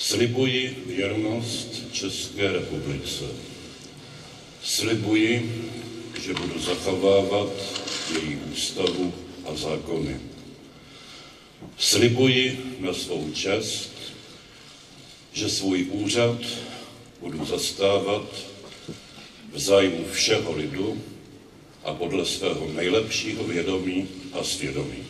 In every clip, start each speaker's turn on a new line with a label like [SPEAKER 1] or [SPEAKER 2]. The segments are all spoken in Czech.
[SPEAKER 1] Slibuji věrnost České republice. Slibuji, že budu zachovávat její ústavu a zákony. Slibuji na svou čest, že svůj úřad budu zastávat v zájmu všeho lidu a podle svého nejlepšího vědomí a svědomí.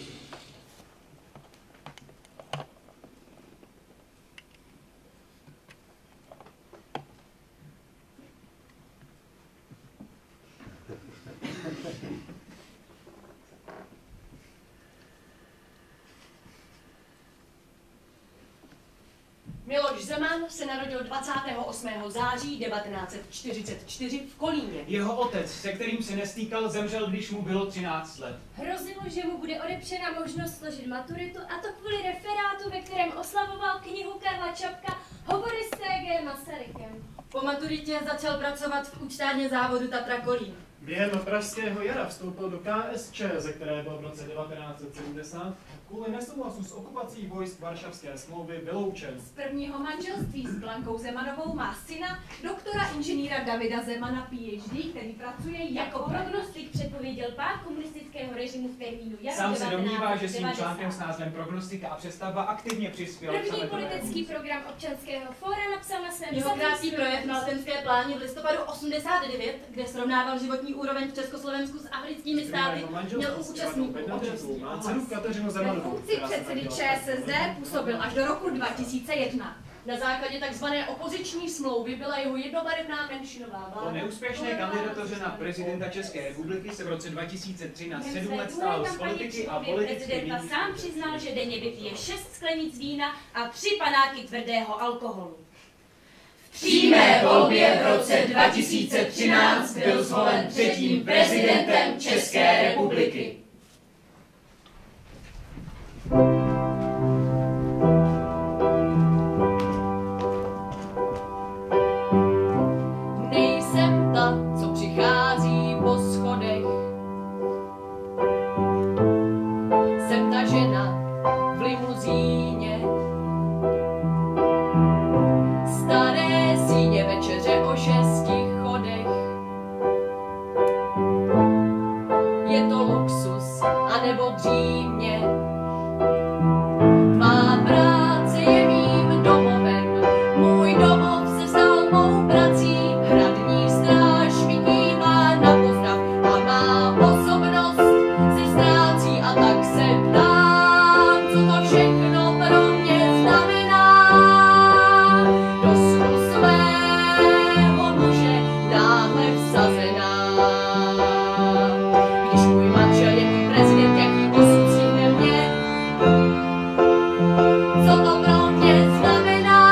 [SPEAKER 2] Miloš Zeman se narodil 28. září 1944 v Kolíně.
[SPEAKER 3] Jeho otec, se kterým se nestýkal, zemřel, když mu bylo 13 let.
[SPEAKER 4] Hrozilo, že mu bude odepřena možnost složit maturitu, a to kvůli referátu, ve kterém oslavoval knihu Karla Čapka Hovory s T.G. Masarykem.
[SPEAKER 2] Po maturitě začal pracovat v účtárně závodu Tatra Kolín.
[SPEAKER 5] Během pražského jara vstoupil do KSČ, ze které byl v roce 1970 kvůli nesouhlasu s okupací vojsk Varšavské smlouvy vyloučen.
[SPEAKER 2] Z prvního manželství s Blankou Zemanovou má syna, doktora inženýra Davida Zemana, PhD, který pracuje
[SPEAKER 4] Jako prognostik předpověděl pád komunistického režimu v termínu jara
[SPEAKER 3] Sám se domnívá, že svým
[SPEAKER 4] 1990.
[SPEAKER 3] článkem s názvem Prognostika a přestavba aktivně přispěl k
[SPEAKER 4] První
[SPEAKER 3] sametovému
[SPEAKER 4] politický program občanského fóra napsal na svém
[SPEAKER 2] Jeho krátký
[SPEAKER 4] slavném
[SPEAKER 2] projev na Letenské pláni v listopadu 89, kde srovnával životní úroveň v Československu s africkými státy, měl u účastníků
[SPEAKER 5] Má dceru Kateřinu
[SPEAKER 2] Ve
[SPEAKER 5] Zemanovou,
[SPEAKER 2] funkci
[SPEAKER 5] která se
[SPEAKER 2] předsedy
[SPEAKER 5] narodila
[SPEAKER 2] ČSSD působil až do roku 2001. Na základě tzv. Opoziční smlouvy byla jeho jednobarevná menšinová
[SPEAKER 3] Po
[SPEAKER 2] vláda.
[SPEAKER 3] neúspěšné kandidatuře na prezidenta České republiky se v roce 2003 na 7 let
[SPEAKER 4] Druhé
[SPEAKER 3] stál z
[SPEAKER 4] kampani
[SPEAKER 3] politiky a
[SPEAKER 4] při
[SPEAKER 3] politické
[SPEAKER 4] prezidenta sám přiznal, že denně vypije 6 sklenic vína a 3 panáky tvrdého alkoholu.
[SPEAKER 6] V přímé volbě v roce 2013 byl zvolen třetím prezidentem České republiky.
[SPEAKER 2] Nejsem ta, co přichází po schodech. Jsem ta žena v limuzíně. Staré síně večeře o 6 chodech. Je to luxus, anebo dřímě. Má práce je mým domovem. Můj domov se stal mou prací. Hradní stráž mi kývá na pozdrav a má osobnost se ztrácí. A tak se ptám, co to všechno pro mě znamená. Do snu svého muže náhle vsazená. Když můj manžel je můj prezident, jaký osud stihne mě, co to pro mě znamená.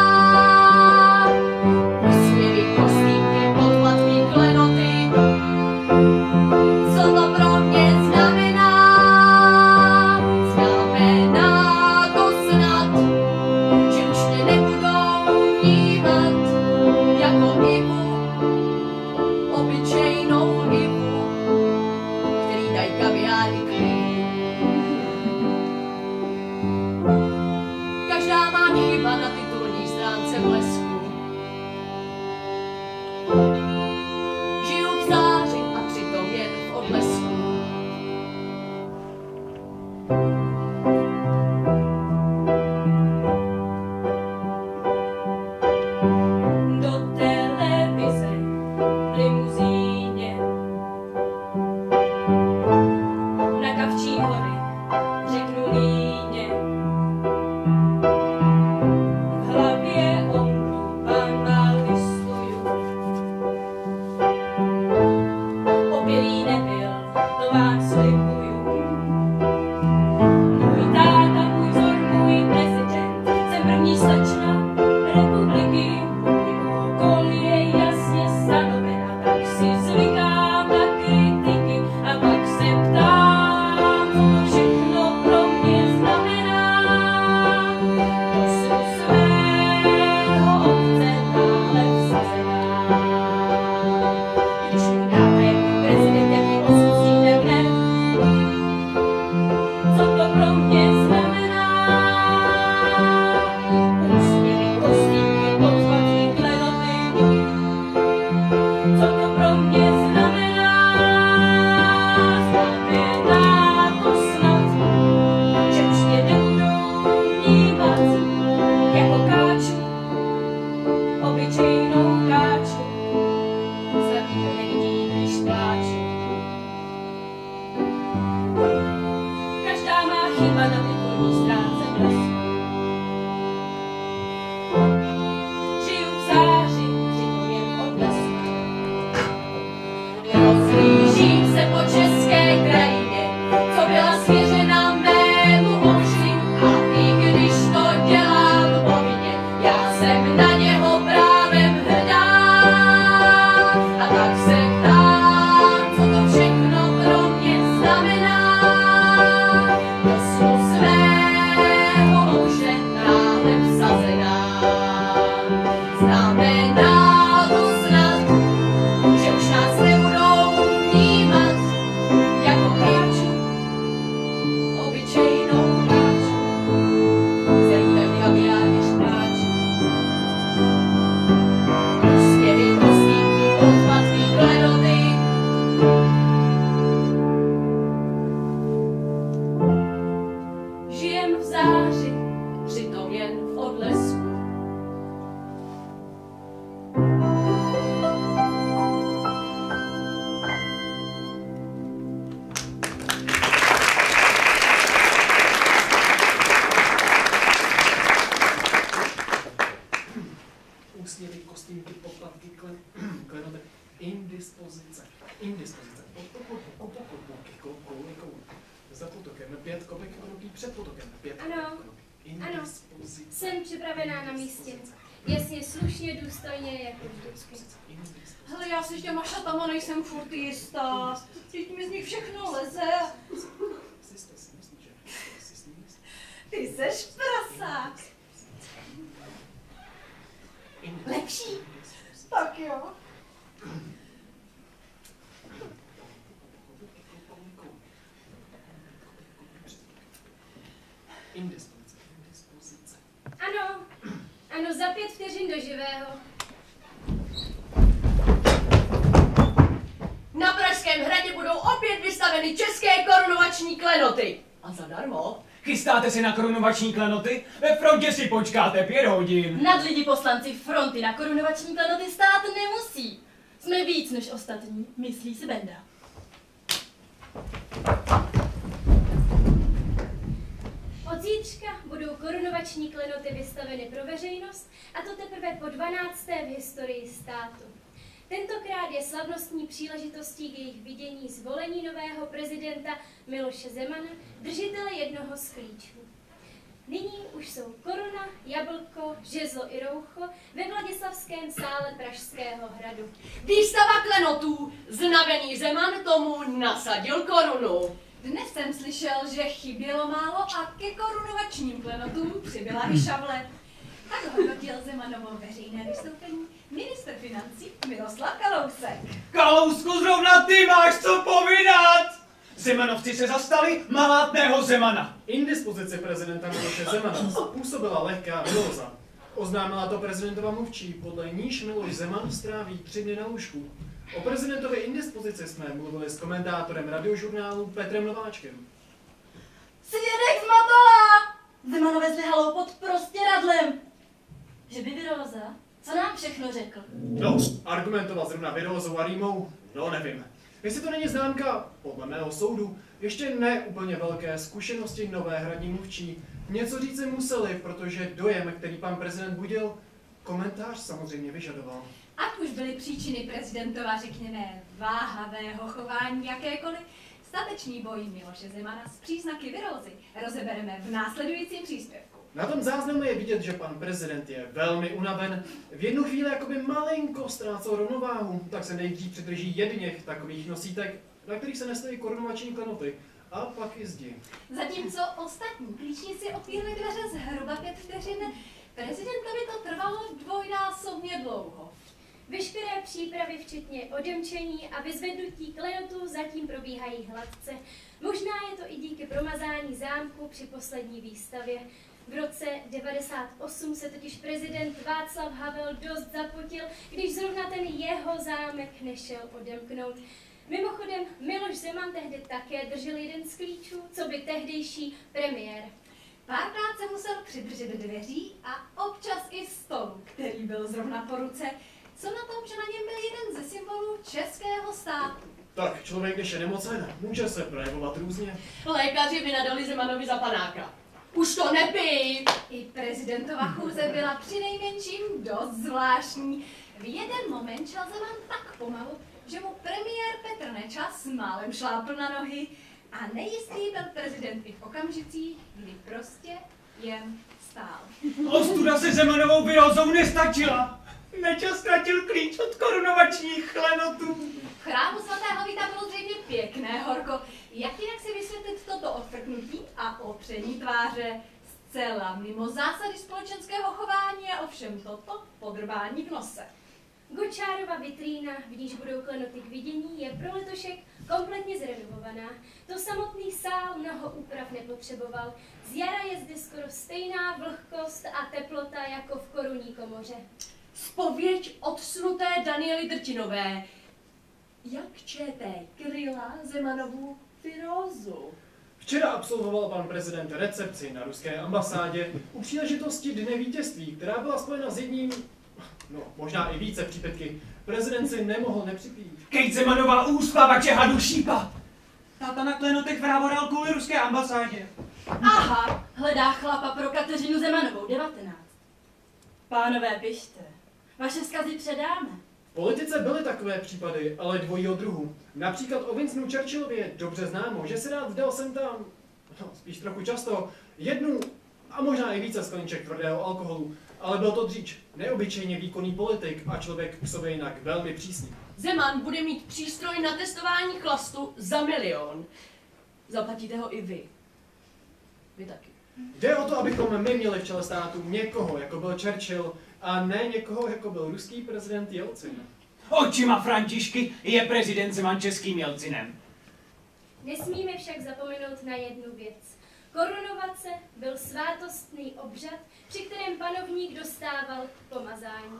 [SPEAKER 2] Úsměvy, kostýmky, podplatky, klenoty, co to pro mě znamená. vyšíva na vrcholní stránce blesku. Žiju v záři, přitom jen odblesku. Rozhlížím se po české krajině, co byla svěřena mému oči, a i když to dělám povinně, já jsem na něho právem hrdá. A tak se ptám, co to všechno pro mě znamená. Do snu svého muže náhle vsazená. Znamená to snad, že už nás nebudou vnímat jako hráčů, obyčejnou hráčů, který ve klaviárně špáčí. Zpěvy, kostýmky, podpatky, klenoty. Žijem v záři, přitom jen v odlesku.
[SPEAKER 5] Úsměvy, kostýmky, poplatky, klenoty, indispozice. Za potokem, 5 kopek konopí před potokem, 5
[SPEAKER 4] Ano,
[SPEAKER 5] kopek konopí. Indispozice.
[SPEAKER 4] Jsem připravená na místě. Jasně, slušně, důstojně, jako vždycky.
[SPEAKER 2] Hele, já si s těma šatama nejsem furt jistá. Teď mi z nich všechno leze. Ty seš prasák. Lepší? Tak jo.
[SPEAKER 5] Indispozice.
[SPEAKER 4] Ano, za 5 vteřin do živého.
[SPEAKER 2] Na Pražském hradě budou opět vystaveny české korunovační klenoty. A zadarmo.
[SPEAKER 3] Chystáte se na korunovační klenoty? Ve frontě si počkáte 5 hodin.
[SPEAKER 7] Nad lidi poslanci fronty na korunovační klenoty stát nemusí. Jsme víc než ostatní, myslí si Benda.
[SPEAKER 4] Od zítřka budou korunovační klenoty vystaveny pro veřejnost, a to teprve po 12. v historii státu. Tentokrát je slavnostní příležitostí k jejich vidění zvolení nového prezidenta Miloše Zemana, držitele jednoho z klíčů. Nyní už jsou koruna, jablko, žezlo i roucho ve Vladislavském sále Pražského hradu.
[SPEAKER 2] Výstava klenotů. Znavený Zeman tomu nasadil korunu.
[SPEAKER 8] Dnes jsem slyšel, že chybělo málo a ke korunovačním klenotům přibyla i šavle. Tak hodnotil Zemanovo veřejné vystoupení ministr financí Miroslav Kalousek.
[SPEAKER 3] Kalousku, zrovna ty máš co povídat! Zemanovci se zastali malátného Zemana.
[SPEAKER 5] Indispozice prezidenta Miloše Zemana způsobila lehká viróza. Oznámila to prezidentova mluvčí, podle níž Miloš Zeman stráví 3 dny na lůžku. O prezidentově indispozici jsme mluvili s komentátorem radiožurnálu Petrem Nováčkem.
[SPEAKER 7] Svědek zmatala! Zemana vezli halou pod prostěradlem. Že by viróza? Co nám všechno řekl?
[SPEAKER 5] No, argumentovat zrovna virózou a rýmou? No, nevím. Jestli to není známka, podle mého soudu, ještě ne úplně velké zkušenosti nové hradní mluvčí. Něco říci museli, protože dojem, který pan prezident budil, komentář samozřejmě vyžadoval.
[SPEAKER 8] Ať už byly příčiny prezidentova, řekněme, váhavého chování jakékoliv, statečný boj Miloše Zemana s příznaky virózy rozebereme v následujícím příspěvku.
[SPEAKER 5] Na tom záznamu je vidět, že pan prezident je velmi unaven. V jednu chvíli jakoby malinko ztrácel rovnováhu, tak se nejdřív přidrží jedněch takových nosítek, na kterých se nestojí korunovační klenoty, a pak i zdi.
[SPEAKER 8] Zatímco ostatní klíčníci otvírali dveře zhruba 5 vteřin, prezidentovi to trvalo dvojnásobně dlouho.
[SPEAKER 4] Veškeré přípravy, včetně odemčení a vyzvednutí klenotů, zatím probíhají hladce. Možná je to i díky promazání zámku při poslední výstavě. V roce 1998 se totiž prezident Václav Havel dost zapotil, když zrovna ten jeho zámek nešel odemknout. Mimochodem, Miloš Zeman tehdy také držel jeden z klíčů, co by tehdejší premiér.
[SPEAKER 8] Párkrát se musel přidržet dveří a občas i stolu, který byl zrovna po ruce. Co na tom, že na něm byl jeden ze symbolů českého státu?
[SPEAKER 5] Tak člověk, když je nemocen, může se projevovat různě.
[SPEAKER 6] Lékaři vynadali Zemanovi za panáka. Už to nepij!
[SPEAKER 8] I prezidentova chůze byla přinejmenším dost zvláštní. V jeden moment šel Zeman tak pomalu, že mu premiér Petr Nečas málem šlápl na nohy a nejistý byl prezident i v okamžicích, kdy prostě jen stál.
[SPEAKER 3] Ostuda se Zemanovou virózou nestačila. Nečas ztratil klíč od korunovačních klenotů.
[SPEAKER 8] V chrámu svatého Víta bylo zřejmě pěkné horko. Jak jinak si vysvětlit toto odfrknutí a opření tváře? Zcela mimo zásady společenského chování je ovšem toto podrbání v nose.
[SPEAKER 4] Gočárova vitrína, v níž budou klenoty k vidění, je pro letošek kompletně zrenovovaná. To samotný sál mnoho úprav nepotřeboval. Z jara je zde skoro stejná vlhkost a teplota jako v korunní komoře.
[SPEAKER 6] Zpověď odsunuté Daniely Drtinové. Jak čete kryla Zemanovu virózu?
[SPEAKER 5] Včera absolvoval pan prezident recepci na ruské ambasádě u příležitosti Dne vítězství, která byla spojena s jedním, no možná i více přípětky. Prezident si nemohl nepřipít.
[SPEAKER 3] Kejt Zemanová úspavače hadu šípa. Táta na klenotech vravoral kvůli ruské ambasádě.
[SPEAKER 7] Aha, hledá chlapa pro Kateřinu Zemanovou, 19. Pánové, pište. Vaše vzkazy předáme.
[SPEAKER 5] V politice byly takové případy, ale dvojího druhu. Například o Winstonu Churchillovi je dobře známo, že si rád dal sem tam, no, spíš trochu často, jednu a možná i více skleniček tvrdého alkoholu, ale byl to dříč, neobyčejně výkonný politik a člověk k sobě jinak velmi přísný.
[SPEAKER 6] Zeman bude mít přístroj na testování chlastu za 1 milion. Zaplatíte ho i vy. Vy taky.
[SPEAKER 5] Jde o to, abychom my měli v čele státu někoho, jako byl Churchill, a ne někoho, jako byl ruský prezident Jelcin.
[SPEAKER 3] Očima Františky je prezident Zeman českým Jelcinem.
[SPEAKER 4] Nesmíme však zapomenout na jednu věc. Korunovace byl svátostný obřad, při kterém panovník dostával pomazání.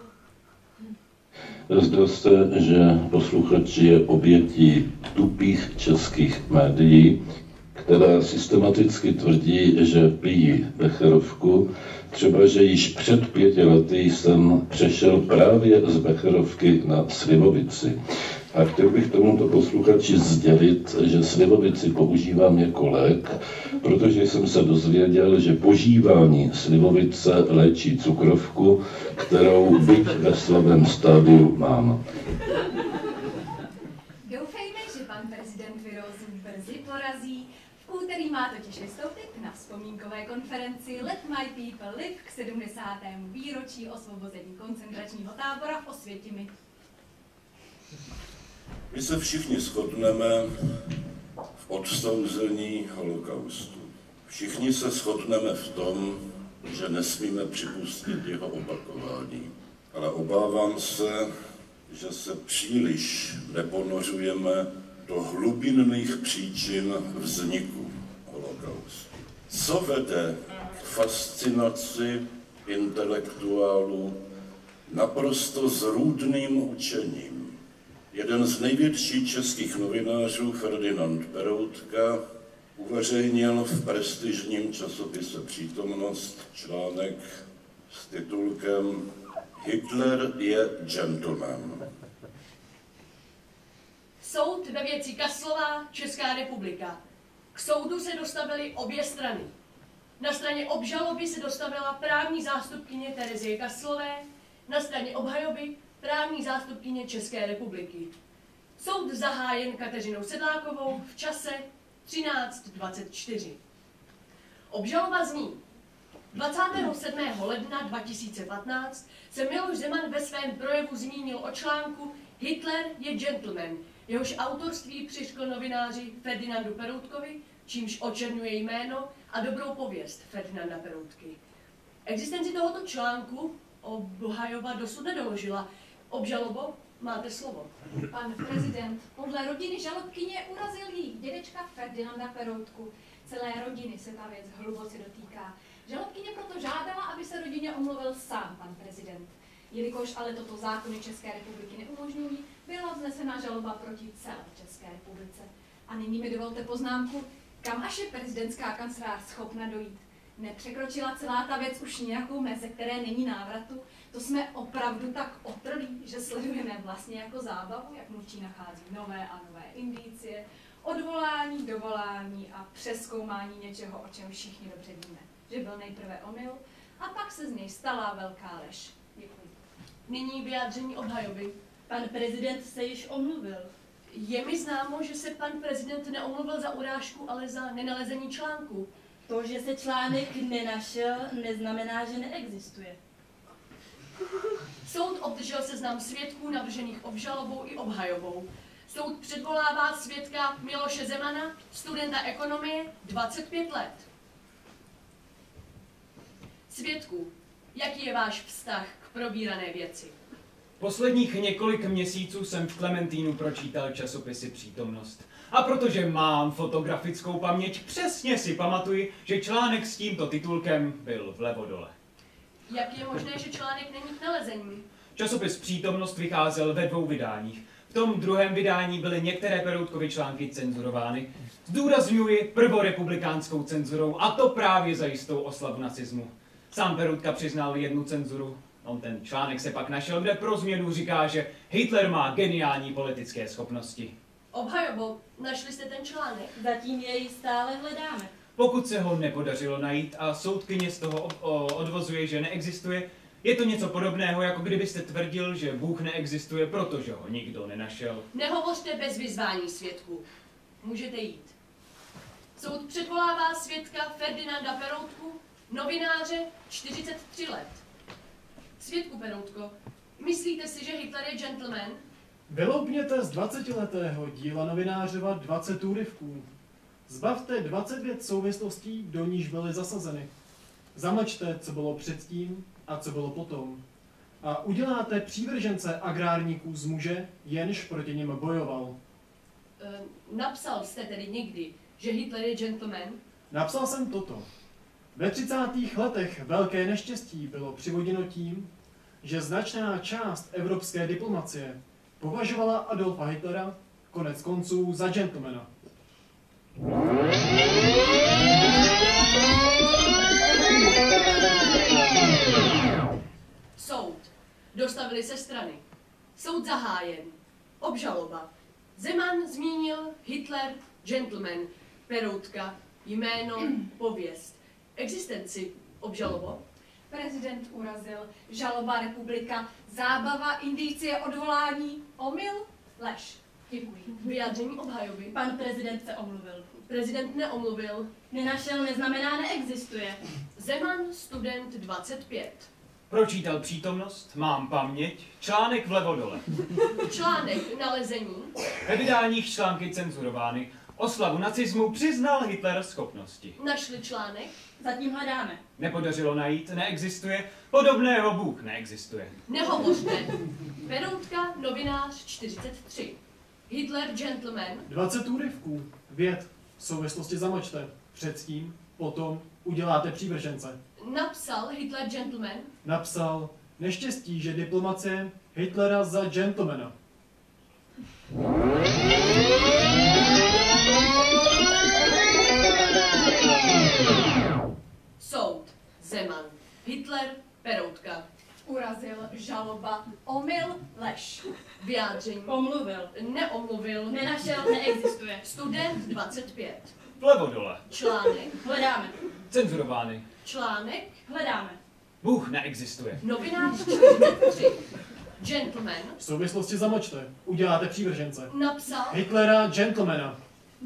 [SPEAKER 9] Zdá se, že posluchač je obětí tupých českých médií, která systematicky tvrdí, že pijí becherovku, třeba že již před 5 lety jsem přešel právě z becherovky na slivovici. A chtěl bych tomuto posluchači sdělit, že slivovici používám jako lék, protože jsem se dozvěděl, že požívání slivovice léčí cukrovku, kterou byť ve slabém stádiu mám.
[SPEAKER 8] Doufejme, že pan prezident virózu brzy porazí. V úterý má totiž vystoupit na vzpomínkové konferenci Let My People Live k 70. výročí osvobození koncentračního tábora v Osvětimi.
[SPEAKER 1] My se všichni shodneme v odsouzení holokaustu. Všichni se shodneme v tom, že nesmíme připustit jeho opakování. Ale obávám se, že se příliš neponořujeme do hlubinných příčin vzniku holokaustu. Co vede k fascinaci intelektuálů naprosto zrůdným učením? Jeden z největších českých novinářů, Ferdinand Peroutka, uveřejnil v prestižním časopise Přítomnost článek s titulkem Hitler je gentleman.
[SPEAKER 6] Soud ve věci Kasslová, Česká republika. K soudu se dostavily obě strany. Na straně obžaloby se dostavila právní zástupkyně Terezie Kasslové, na straně obhajoby právní zástupkyně České republiky. Soud zahájen Kateřinou Sedlákovou v čase 13:24. Obžaloba zní: 27. ledna 2015 se Miloš Zeman ve svém projevu zmínil o článku Hitler je gentleman, jehož autorství přiškl novináři Ferdinandu Peroutkovi, čímž očerňuje jméno a dobrou pověst Ferdinanda Peroutky. Existenci tohoto článku obhajoba dosud nedoložila. Obžalobo, máte slovo.
[SPEAKER 8] Pan prezident podle rodiny žalobkyně urazil její dědečka Ferdinanda Peroutku. Celé rodiny se ta věc hluboce dotýká. Žalobkyně proto žádala, aby se rodině omluvil sám pan prezident. Jelikož ale toto zákony České republiky neumožňují, byla vznesena žaloba proti celé České republice. A nyní mi dovolte poznámku, kam až je prezidentská kancelář schopna dojít. Nepřekročila celá ta věc už nějakou meze, které není návratu? To jsme opravdu tak otrlí, že sledujeme vlastně jako zábavu, jak mluvčí nachází nové a nové indicie, odvolání, dovolání a přezkoumání něčeho, o čem všichni dobře víme. Že byl nejprve omyl a pak se z něj stala velká lež. Děkuji.
[SPEAKER 6] Nyní vyjádření obhajoby.
[SPEAKER 7] Pan prezident se již omluvil.
[SPEAKER 6] Je mi známo, že se pan prezident neomluvil za urážku, ale za nenalezení článku.
[SPEAKER 7] To, že se článek nenašel, neznamená, že neexistuje.
[SPEAKER 6] Soud obdržel seznam svědků navržených obžalobou i obhajobou. Soud předvolává svědka Miloše Zemana, studenta ekonomie, 25 let. Svědku, jaký je váš vztah k probírané věci?
[SPEAKER 3] Posledních několik měsíců jsem v Klementínu pročítal časopisy Přítomnost. A protože mám fotografickou paměť, přesně si pamatuji, že článek s tímto titulkem byl vlevo dole.
[SPEAKER 6] Jak je možné, že článek není k nalezení?
[SPEAKER 3] Časopis Přítomnost vycházel ve 2 vydáních. V tom druhém vydání byly některé Peroutkovy články cenzurovány. Zdůrazňuji prvorepublikánskou cenzurou, a to právě za jistou oslavu nacismu. Sám Peroutka přiznal jednu cenzuru. On ten článek se pak našel, kde pro změnu říká, že Hitler má geniální politické schopnosti.
[SPEAKER 6] Obhajobo, našli jste ten článek?
[SPEAKER 7] Zatím jej stále hledáme.
[SPEAKER 3] Pokud se ho nepodařilo najít a soudkyně z toho odvozuje, že neexistuje, je to něco podobného, jako kdybyste tvrdil, že Bůh neexistuje, protože ho nikdo nenašel.
[SPEAKER 6] Nehovořte bez vyzvání svědků. Můžete jít. Soud předvolává svědka Ferdinanda Peroutku, novináře, 43 let. Svědku Peroutko, myslíte si, že Hitler je gentleman?
[SPEAKER 5] Vyloupněte z 20letého díla novinářeva 20 úryvků. Zbavte 29 souvislostí, do níž byly zasazeny. Zamlčte, co bylo předtím a co bylo potom. A uděláte přívržence agrárníků z muže, jenž proti něm bojoval.
[SPEAKER 6] Napsal jste tedy někdy, že Hitler je gentleman?
[SPEAKER 5] Napsal jsem toto. Ve 30. letech velké neštěstí bylo přivoděno tím, že značná část evropské diplomacie považovala Adolfa Hitlera konec konců za gentlemana.
[SPEAKER 6] Soud. Dostavili se strany. Soud zahájen. Obžaloba. Zeman zmínil Hitler, gentleman, Peroutka, jméno, pověst. Existenci obžalobo.
[SPEAKER 8] Prezident urazil, žaloba republika, zábava, indicie, odvolání, omyl, lež. Děkuji.
[SPEAKER 6] Vyjádření obhajoby.
[SPEAKER 7] Pan prezident se omluvil.
[SPEAKER 6] Prezident neomluvil.
[SPEAKER 7] Nenašel neznamená neexistuje.
[SPEAKER 6] Zeman, student 25.
[SPEAKER 3] Pročítal Přítomnost, mám paměť, článek vlevo dole.
[SPEAKER 6] Článek nalezení.
[SPEAKER 3] Ve vydáních články cenzurovány. Oslavu nacismu přiznal Hitler schopnosti.
[SPEAKER 6] Našli článek.
[SPEAKER 7] Zatím hledáme.
[SPEAKER 3] Nepodařilo najít, neexistuje, podobného Bůh neexistuje.
[SPEAKER 6] Nehovořte. Peroutka, novinář 43. Hitler, gentleman.
[SPEAKER 5] 20 úryvků. Vět. V souvislosti zamlčte. Předtím, potom uděláte přívržence.
[SPEAKER 6] Napsal Hitler, gentleman.
[SPEAKER 5] Napsal neštěstí, že diplomacie Hitlera za gentlemana.
[SPEAKER 6] Soud. Zeman. Hitler, Peroutka.
[SPEAKER 8] Urazil, žaloba, omyl, lež.
[SPEAKER 6] Vyjádření.
[SPEAKER 7] Omluvil.
[SPEAKER 6] Neomluvil.
[SPEAKER 7] Nenašel neexistuje.
[SPEAKER 6] Student 25.
[SPEAKER 3] Vlevo dole.
[SPEAKER 6] Článek.
[SPEAKER 7] Hledáme.
[SPEAKER 3] Cenzurovány.
[SPEAKER 6] Článek.
[SPEAKER 7] Hledáme.
[SPEAKER 3] Bůh neexistuje.
[SPEAKER 6] Novinář 43. Gentleman.
[SPEAKER 5] V souvislosti zamlčte. Uděláte přívržence.
[SPEAKER 6] Napsal.
[SPEAKER 5] Hitlera gentlemana.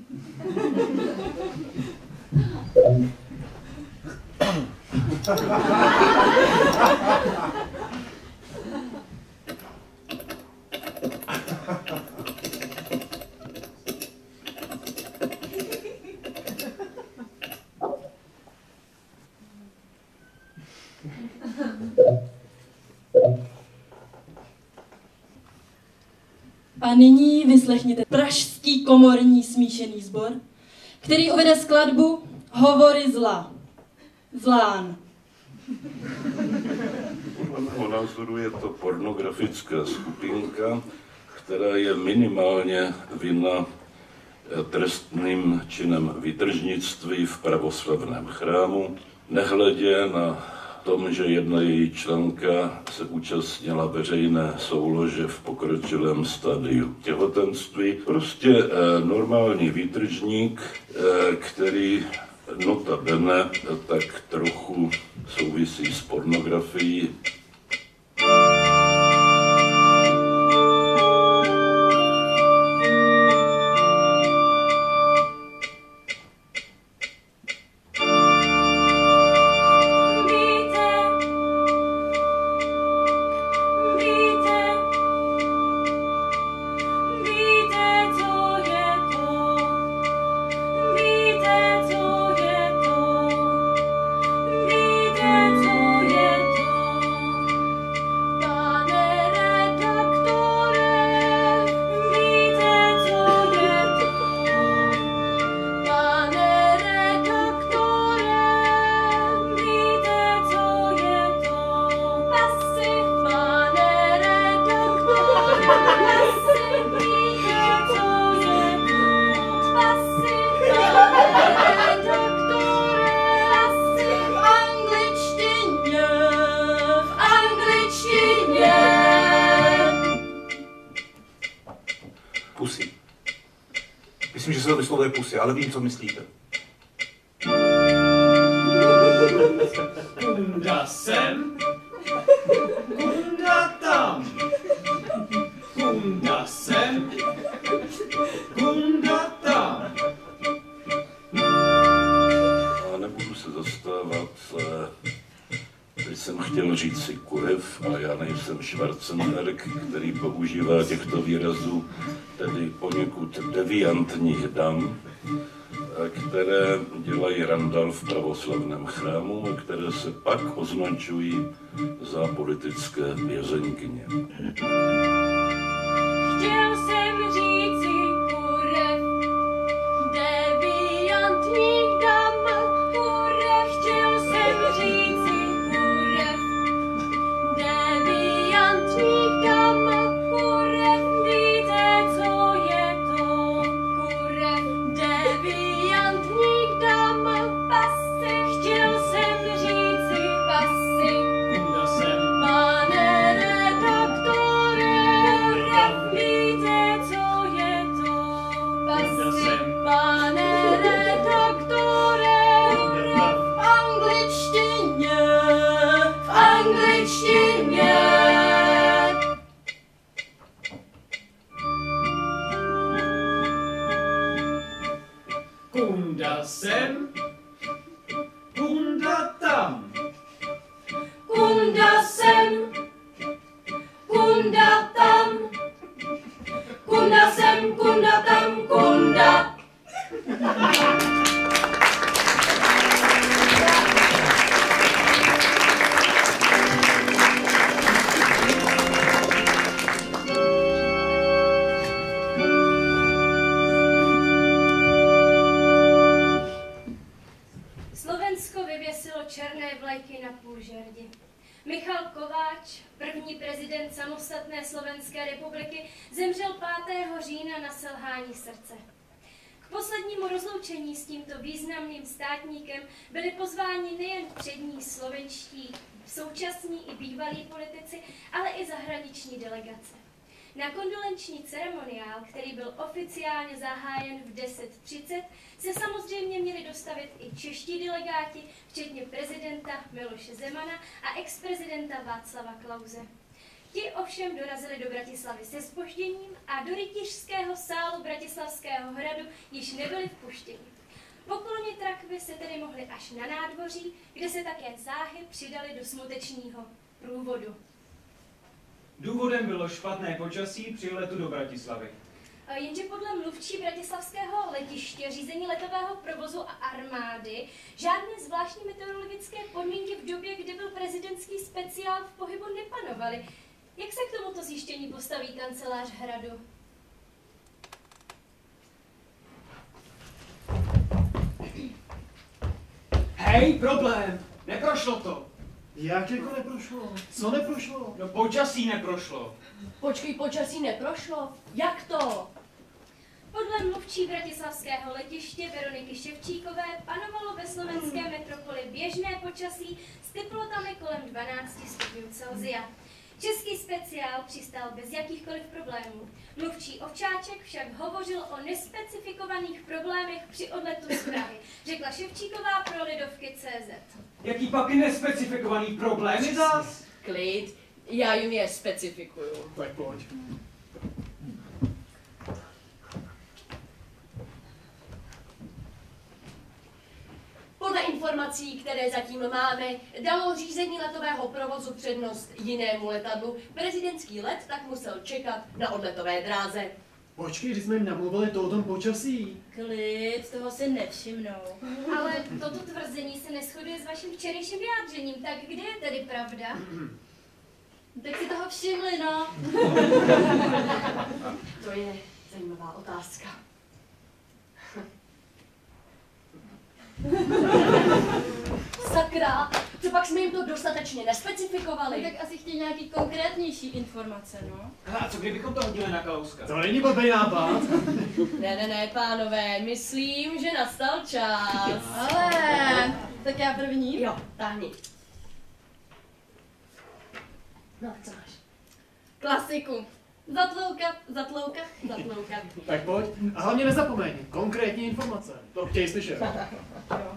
[SPEAKER 7] A nyní vyslechněte Pražský komorní smíšený sbor, který uvede skladbu Hovory zla. Zlán.
[SPEAKER 9] Podle mého názoru je to pornografická skupinka, která je minimálně vinna trestným činem výtržnictví v pravoslavném chrámu Nehledě na tom, že jedna její členka se účastnila veřejné soulože v pokročilém stadiu těhotenství. Prostě normální výtržník, který notabene tak trochu souvisí s pornografií.
[SPEAKER 10] Pusy. Myslím, že se to vyslovuje pusy, ale vím, co myslíte.
[SPEAKER 3] Kunda sem, kunda tam. Kunda sem, kunda tam.
[SPEAKER 9] A nebudu se zastávat, teď jsem chtěl říct si kurev, ale já nejsem Schwarzenberg, který používá těchto výrazů, tedy poněkud deviantních dam, které dělají randal v pravoslavném chrámu a které se pak označují za politické vězeňkyně.
[SPEAKER 2] Chtěl jsem říci kurev, deviantních dam, kurev, chtěl jsem říci kurev, deviantních dam, kurev, víte, co je to, kurev, deviantních dam, pasy, chtěl jsem říci pasy,
[SPEAKER 3] Kunda sem,
[SPEAKER 2] pane redaktore, víte, co je to, pasy, pane redaktore, v angličtině, v angličtině.
[SPEAKER 3] kunda sem, kunda tam.
[SPEAKER 2] Kunda sem, kunda tam, kunda sem, kunda tam, kunda. Slovensko vyvěsilo černé vlajky na půl žerdi. Michal Kováč, první prezident samostatné Slovenské republiky, zemřel 5. října na selhání srdce. K poslednímu rozloučení s tímto významným státníkem byli pozváni nejen přední slovenští současní i bývalí politici, ale i zahraniční delegace. Na kondolenční ceremoniál, který byl oficiálně zahájen v 10:30, se samozřejmě měli dostavit i čeští delegáti, včetně prezidenta Miloše Zemana a ex-prezidenta Václava Klause. Ti ovšem dorazili do Bratislavy se zpožděním a do rytířského sálu Bratislavského hradu již nebyli vpuštěni. Poklony trakvy se tedy mohly až na nádvoří, kde se také záhy přidali do smutečního průvodu.
[SPEAKER 3] Důvodem bylo špatné počasí při letu do Bratislavy.
[SPEAKER 2] Jenže podle mluvčí bratislavského letiště, řízení letového provozu a armády žádné zvláštní meteorologické podmínky v době, kdy byl prezidentský speciál v pohybu nepanovaly. Jak se k tomuto zjištění postaví kancelář hradu?
[SPEAKER 3] Hej, problém! Neprošlo to!
[SPEAKER 5] Jak jako neprošlo? Co neprošlo?
[SPEAKER 3] No počasí neprošlo.
[SPEAKER 6] Počkej, počasí neprošlo? Jak to?
[SPEAKER 2] Podle mluvčí bratislavského letiště Veroniky Ševčíkové panovalo ve slovenské metropoli
[SPEAKER 4] běžné počasí s teplotami kolem 12 stupňů Celsia. Český speciál přistál bez jakýchkoliv problémů. Mluvčí Ovčáček však hovořil o nespecifikovaných problémech při odletu z Prahy, řekla Ševčíková pro Lidovky.cz.
[SPEAKER 3] Jaký pak nespecifikovaný problémy zas?
[SPEAKER 6] Klid, já jim je specifikuju.
[SPEAKER 5] Tak pojď.
[SPEAKER 6] Podle informací, které zatím máme, dalo řízení letového provozu přednost jinému letadlu. Prezidentský let tak musel čekat na odletové dráze.
[SPEAKER 5] Počkej, když jsme jim namluvili to o tom počasí.
[SPEAKER 7] Klid, toho si nevšimnou.
[SPEAKER 4] Ale toto tvrzení se neshoduje s vaším včerejším vyjádřením, tak kde je tedy pravda?
[SPEAKER 7] Tak si toho všimli, no.
[SPEAKER 6] To je zajímavá otázka. Sakra, co pak jsme jim to dostatečně nespecifikovali?
[SPEAKER 7] Tak asi chtějí nějaký konkrétnější informace, no.
[SPEAKER 3] A co kdybychom to hodili na Kalouska?
[SPEAKER 5] To není blbý nápad.
[SPEAKER 6] Ne, pánové, myslím, že nastal čas.
[SPEAKER 7] Ale, tak já první.
[SPEAKER 6] Jo, táhni. No, co máš?
[SPEAKER 7] Klasiku. Zatloukat, zatloukat, zatloukat.
[SPEAKER 5] Tak pojď. A hlavně nezapomeň, konkrétní informace. To chtějí slyšet.
[SPEAKER 7] Jo.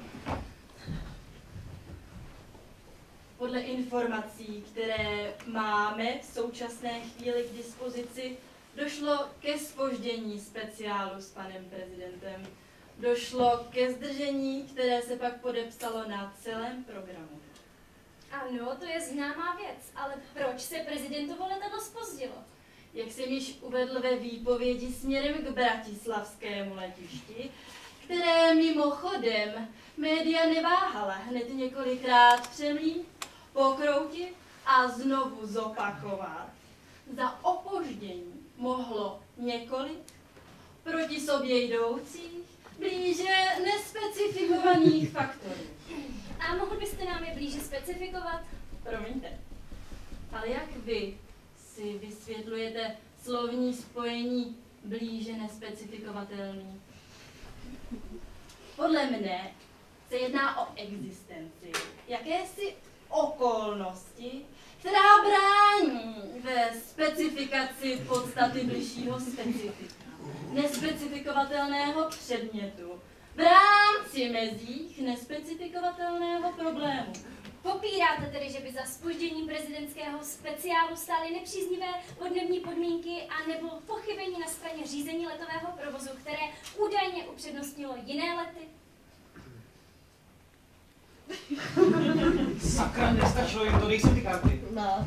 [SPEAKER 7] Podle informací, které máme v současné chvíli k dispozici, došlo ke zpoždění speciálu s panem prezidentem. Došlo ke zdržení, které se pak podepsalo na celém programu.
[SPEAKER 4] Ano, to je známá věc, ale proč se prezidentovo letadlo zpozdilo?
[SPEAKER 7] Jak jsem již uvedl ve výpovědi směrem k bratislavskému letišti, které mimochodem média neváhala hned několikrát přemlít, pokroutit a znovu zopakovat. Za opoždění mohlo několik proti sobě jdoucích, blíže nespecifikovaných faktorů.
[SPEAKER 4] A mohl byste nám je blíže specifikovat?
[SPEAKER 7] Promiňte, ale jak vy si vysvětlujete slovní spojení blíže nespecifikovatelný? Podle mne se jedná o existenci jakési okolnosti, která brání ve specifikaci podstaty bližšího specifika, nespecifikovatelného předmětu, v rámci mezích nespecifikovatelného problému.
[SPEAKER 4] Popíráte tedy, že by za zpožděním prezidentského speciálu stály nepříznivé podnební podmínky a nebo pochybení na straně řízení letového provozu, které údajně upřednostnilo jiné lety?
[SPEAKER 3] Sakra, nestačilo jim to, dej si ty karty.
[SPEAKER 6] No.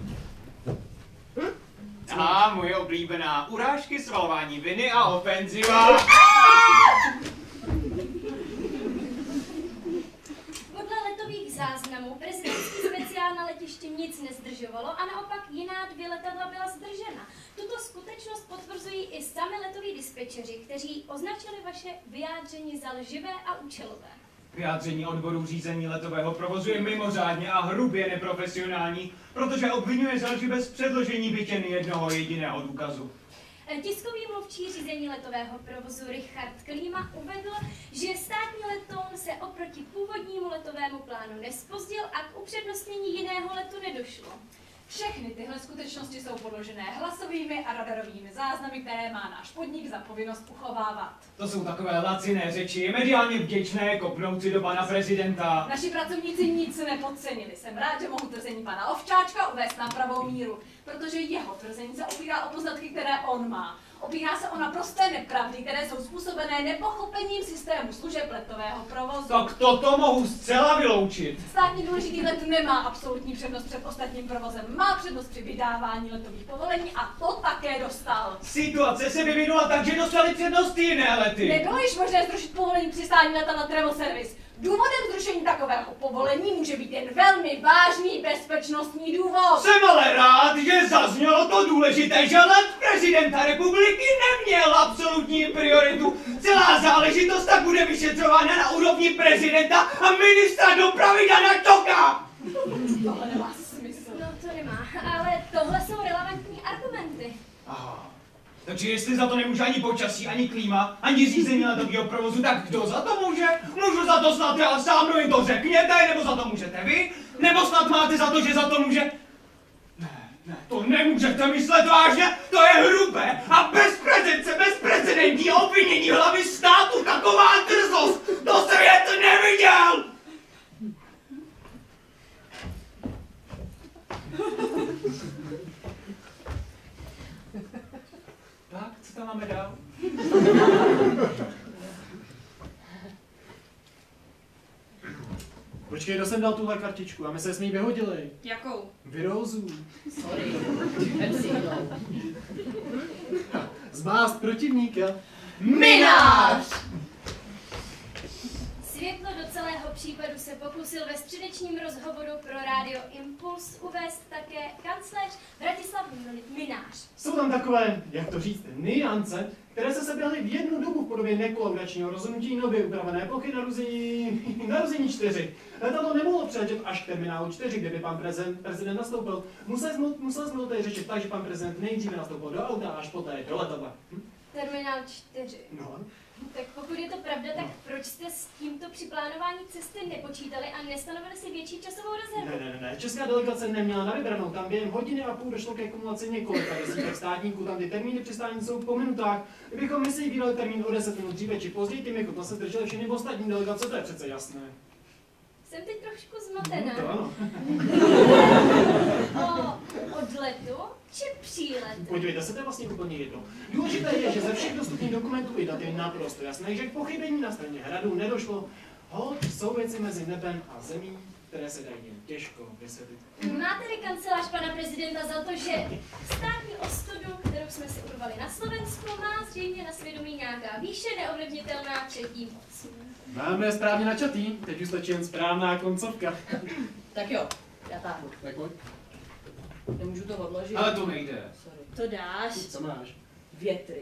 [SPEAKER 3] A moje oblíbená urážky, svalování viny a ofenziva.
[SPEAKER 4] Podle letových záznamů prezidentský speciál na letišti nic nezdržovalo a naopak jiná 2 letadla byla zdržena. Tuto skutečnost potvrzují i sami letoví dispečeři, kteří označili vaše vyjádření za lživé a účelové.
[SPEAKER 3] Vyjádření odboru řízení letového provozu je mimořádně a hrubě neprofesionální, protože obvinuje za lži bez předložení bytě jednoho jediného důkazu.
[SPEAKER 4] Tiskový mluvčí řízení letového provozu Richard Klíma uvedl, že státní letoun se oproti původnímu letovému plánu nezpozdil a k upřednostnění jiného letu nedošlo.
[SPEAKER 8] Všechny tyhle skutečnosti jsou podložené hlasovými a radarovými záznamy, které má náš podnik za povinnost uchovávat.
[SPEAKER 3] To jsou takové laciné řeči, je mediálně vděčné kopnout si do pana prezidenta.
[SPEAKER 8] Naši pracovníci nic nepodcenili. Jsem rád, že mohu tvrzení pana Ovčáčka uvést na pravou míru, protože jeho tvrzení se opírá o poznatky, které on má. Opírá se o naprosté nepravdy, které jsou způsobené nepochopením systému služeb letového provozu.
[SPEAKER 3] Tak toto mohu zcela vyloučit.
[SPEAKER 8] Státní důležitý let nemá absolutní přednost před ostatním provozem. Má přednost při vydávání letových povolení a to také dostal.
[SPEAKER 3] Situace se vyvinula tak, že dostali přednost jiné lety.
[SPEAKER 8] Nebylo již možné zrušit povolení přistání letadla Travel Service. Důvodem zrušení takového povolení může být jen velmi vážný bezpečnostní důvod.
[SPEAKER 3] Jsem ale rád, že zaznělo to důležité, že let prezidenta republiky neměl absolutní prioritu. Celá záležitost tak bude vyšetřována na úrovni prezidenta a ministra dopravy Dana Ťoka.
[SPEAKER 8] Tohle nemá smysl.
[SPEAKER 4] No to nemá, ale tohle jsou relevantní argumenty.
[SPEAKER 3] Aha. Takže jestli za to nemůže ani počasí, ani klíma, ani řízení letového provozu, tak kdo za to může? Můžu za to snad já sám, no jim to řekněte, nebo za to můžete vy? Nebo snad máte za to, že za to může... Ne, to nemůžete myslet vážně, to je hrubé a bezprecedentní obvinění hlavy státu, taková drzost, to svět neviděl! Tak, co tam máme dál?
[SPEAKER 5] Počkej, kdo jsem dal tuhle kartičku a my se s ní vyhodili.
[SPEAKER 7] Jakou?
[SPEAKER 5] Virózu.
[SPEAKER 7] Sorry.
[SPEAKER 5] Zmást protivníka.
[SPEAKER 6] Minář!
[SPEAKER 4] Světlo do celého případu se pokusil ve středečním rozhovoru pro rádio Impuls uvést také kancléř Vratislav Minář.
[SPEAKER 5] Jsou tam takové, jak to říct, niance, které se seběhly v jednu dobu v podobě nekolaudačního rozhodnutí nově upravené plochy narození 4. Letadlo nemohlo přiletět až k terminálu 4, kde by pan prezident nastoupil. Museli jsme to tady řešit tak, že pan prezident nejdříve nastoupil do auta a až poté do letadla.
[SPEAKER 4] Terminál 4.
[SPEAKER 5] No.
[SPEAKER 4] Tak pokud je to pravda, tak proč jste s tímto při plánování cesty nepočítali a nestanovili si větší časovou rezervu?
[SPEAKER 5] Ne. Česká delegace neměla na vybranou. Tam během hodiny a půl došlo ke kumulaci několika desítek státníků. Tam ty termíny přistání jsou po minutách. Kdybychom my si vydali termín o 10 minut dříve či později, tím jako se zdrželi všechny ostatní delegace, to je přece jasné.
[SPEAKER 4] Jsem teď trošku zmatená.
[SPEAKER 5] To ano.
[SPEAKER 4] O odletu či příletu?
[SPEAKER 5] Podívejte se, to je vlastně úplně jedno. Důležité je, že ze všech dostupných dokumentů i dat je naprosto jasné, že k pochybení na straně hradu nedošlo. Holt jsou věci mezi nebem a zemí, které se dají jen těžko vysvětlit.
[SPEAKER 4] Má tedy kancelář pana prezidenta za to, že státní ostudu, kterou jsme si urvali na Slovensku, má zřejmě na svědomí nějaká výše neovlivnitelná třetí moc.
[SPEAKER 5] Máme správně načatý, teď už stačí jen správná koncovka.
[SPEAKER 6] Tak jo, já táhnu.
[SPEAKER 5] Tak pojď.
[SPEAKER 6] Nemůžu to odložit.
[SPEAKER 3] Ale to nejde.
[SPEAKER 6] Sorry. To dáš.
[SPEAKER 5] Co máš?
[SPEAKER 6] Větry.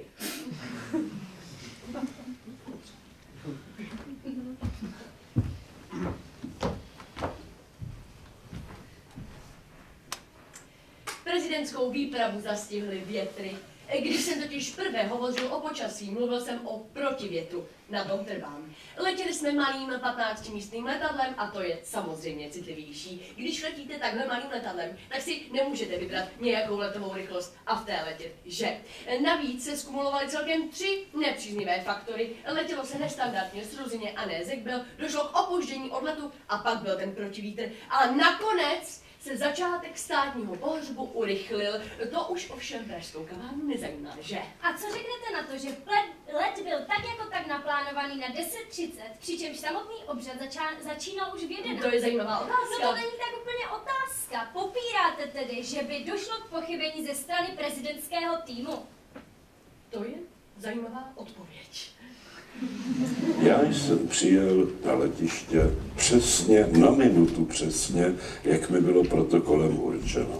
[SPEAKER 6] Prezidentskou výpravu zastihly větry. Když jsem totiž prvé hovořil o počasí, mluvil jsem o protivětru. Na tom trvám. Letěli jsme malým 15místným letadlem a to je samozřejmě citlivější. Když letíte takhle malým letadlem, tak si nemůžete vybrat nějakou letovou rychlost a v té letět, že? Navíc se skumulovaly celkem 3 nepříznivé faktory. Letělo se nestandardně, srozeně a ne zekbel, došlo k opoždění odletu a pak byl ten protivítr. A nakonec se začátek státního pohřbu urychlil. To už ovšem pražskou kavárnu nezajímá, že?
[SPEAKER 4] A co řeknete na to, že let byl tak jako tak naplánovaný na 10:30, přičemž samotný obřad začínal už v 11.
[SPEAKER 6] To je zajímavá otázka.
[SPEAKER 4] No to není tak úplně otázka. Popíráte tedy, že by došlo k pochybení ze strany prezidentského týmu?
[SPEAKER 6] To je zajímavá odpověď.
[SPEAKER 1] Já jsem přijel na letiště přesně na minutu přesně, jak mi bylo protokolem určeno.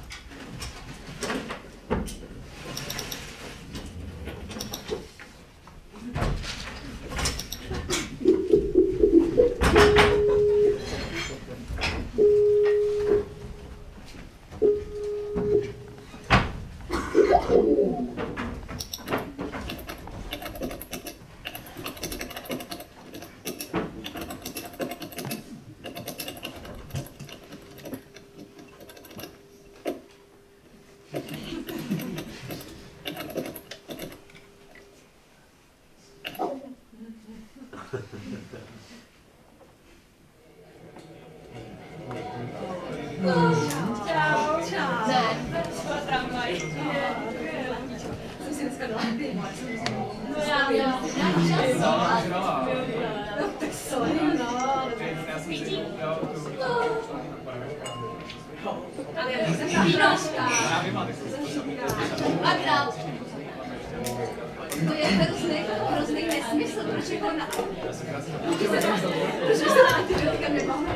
[SPEAKER 8] To je hrozný nesmysl, proč je ona? Proč se na antibiotika nemohla?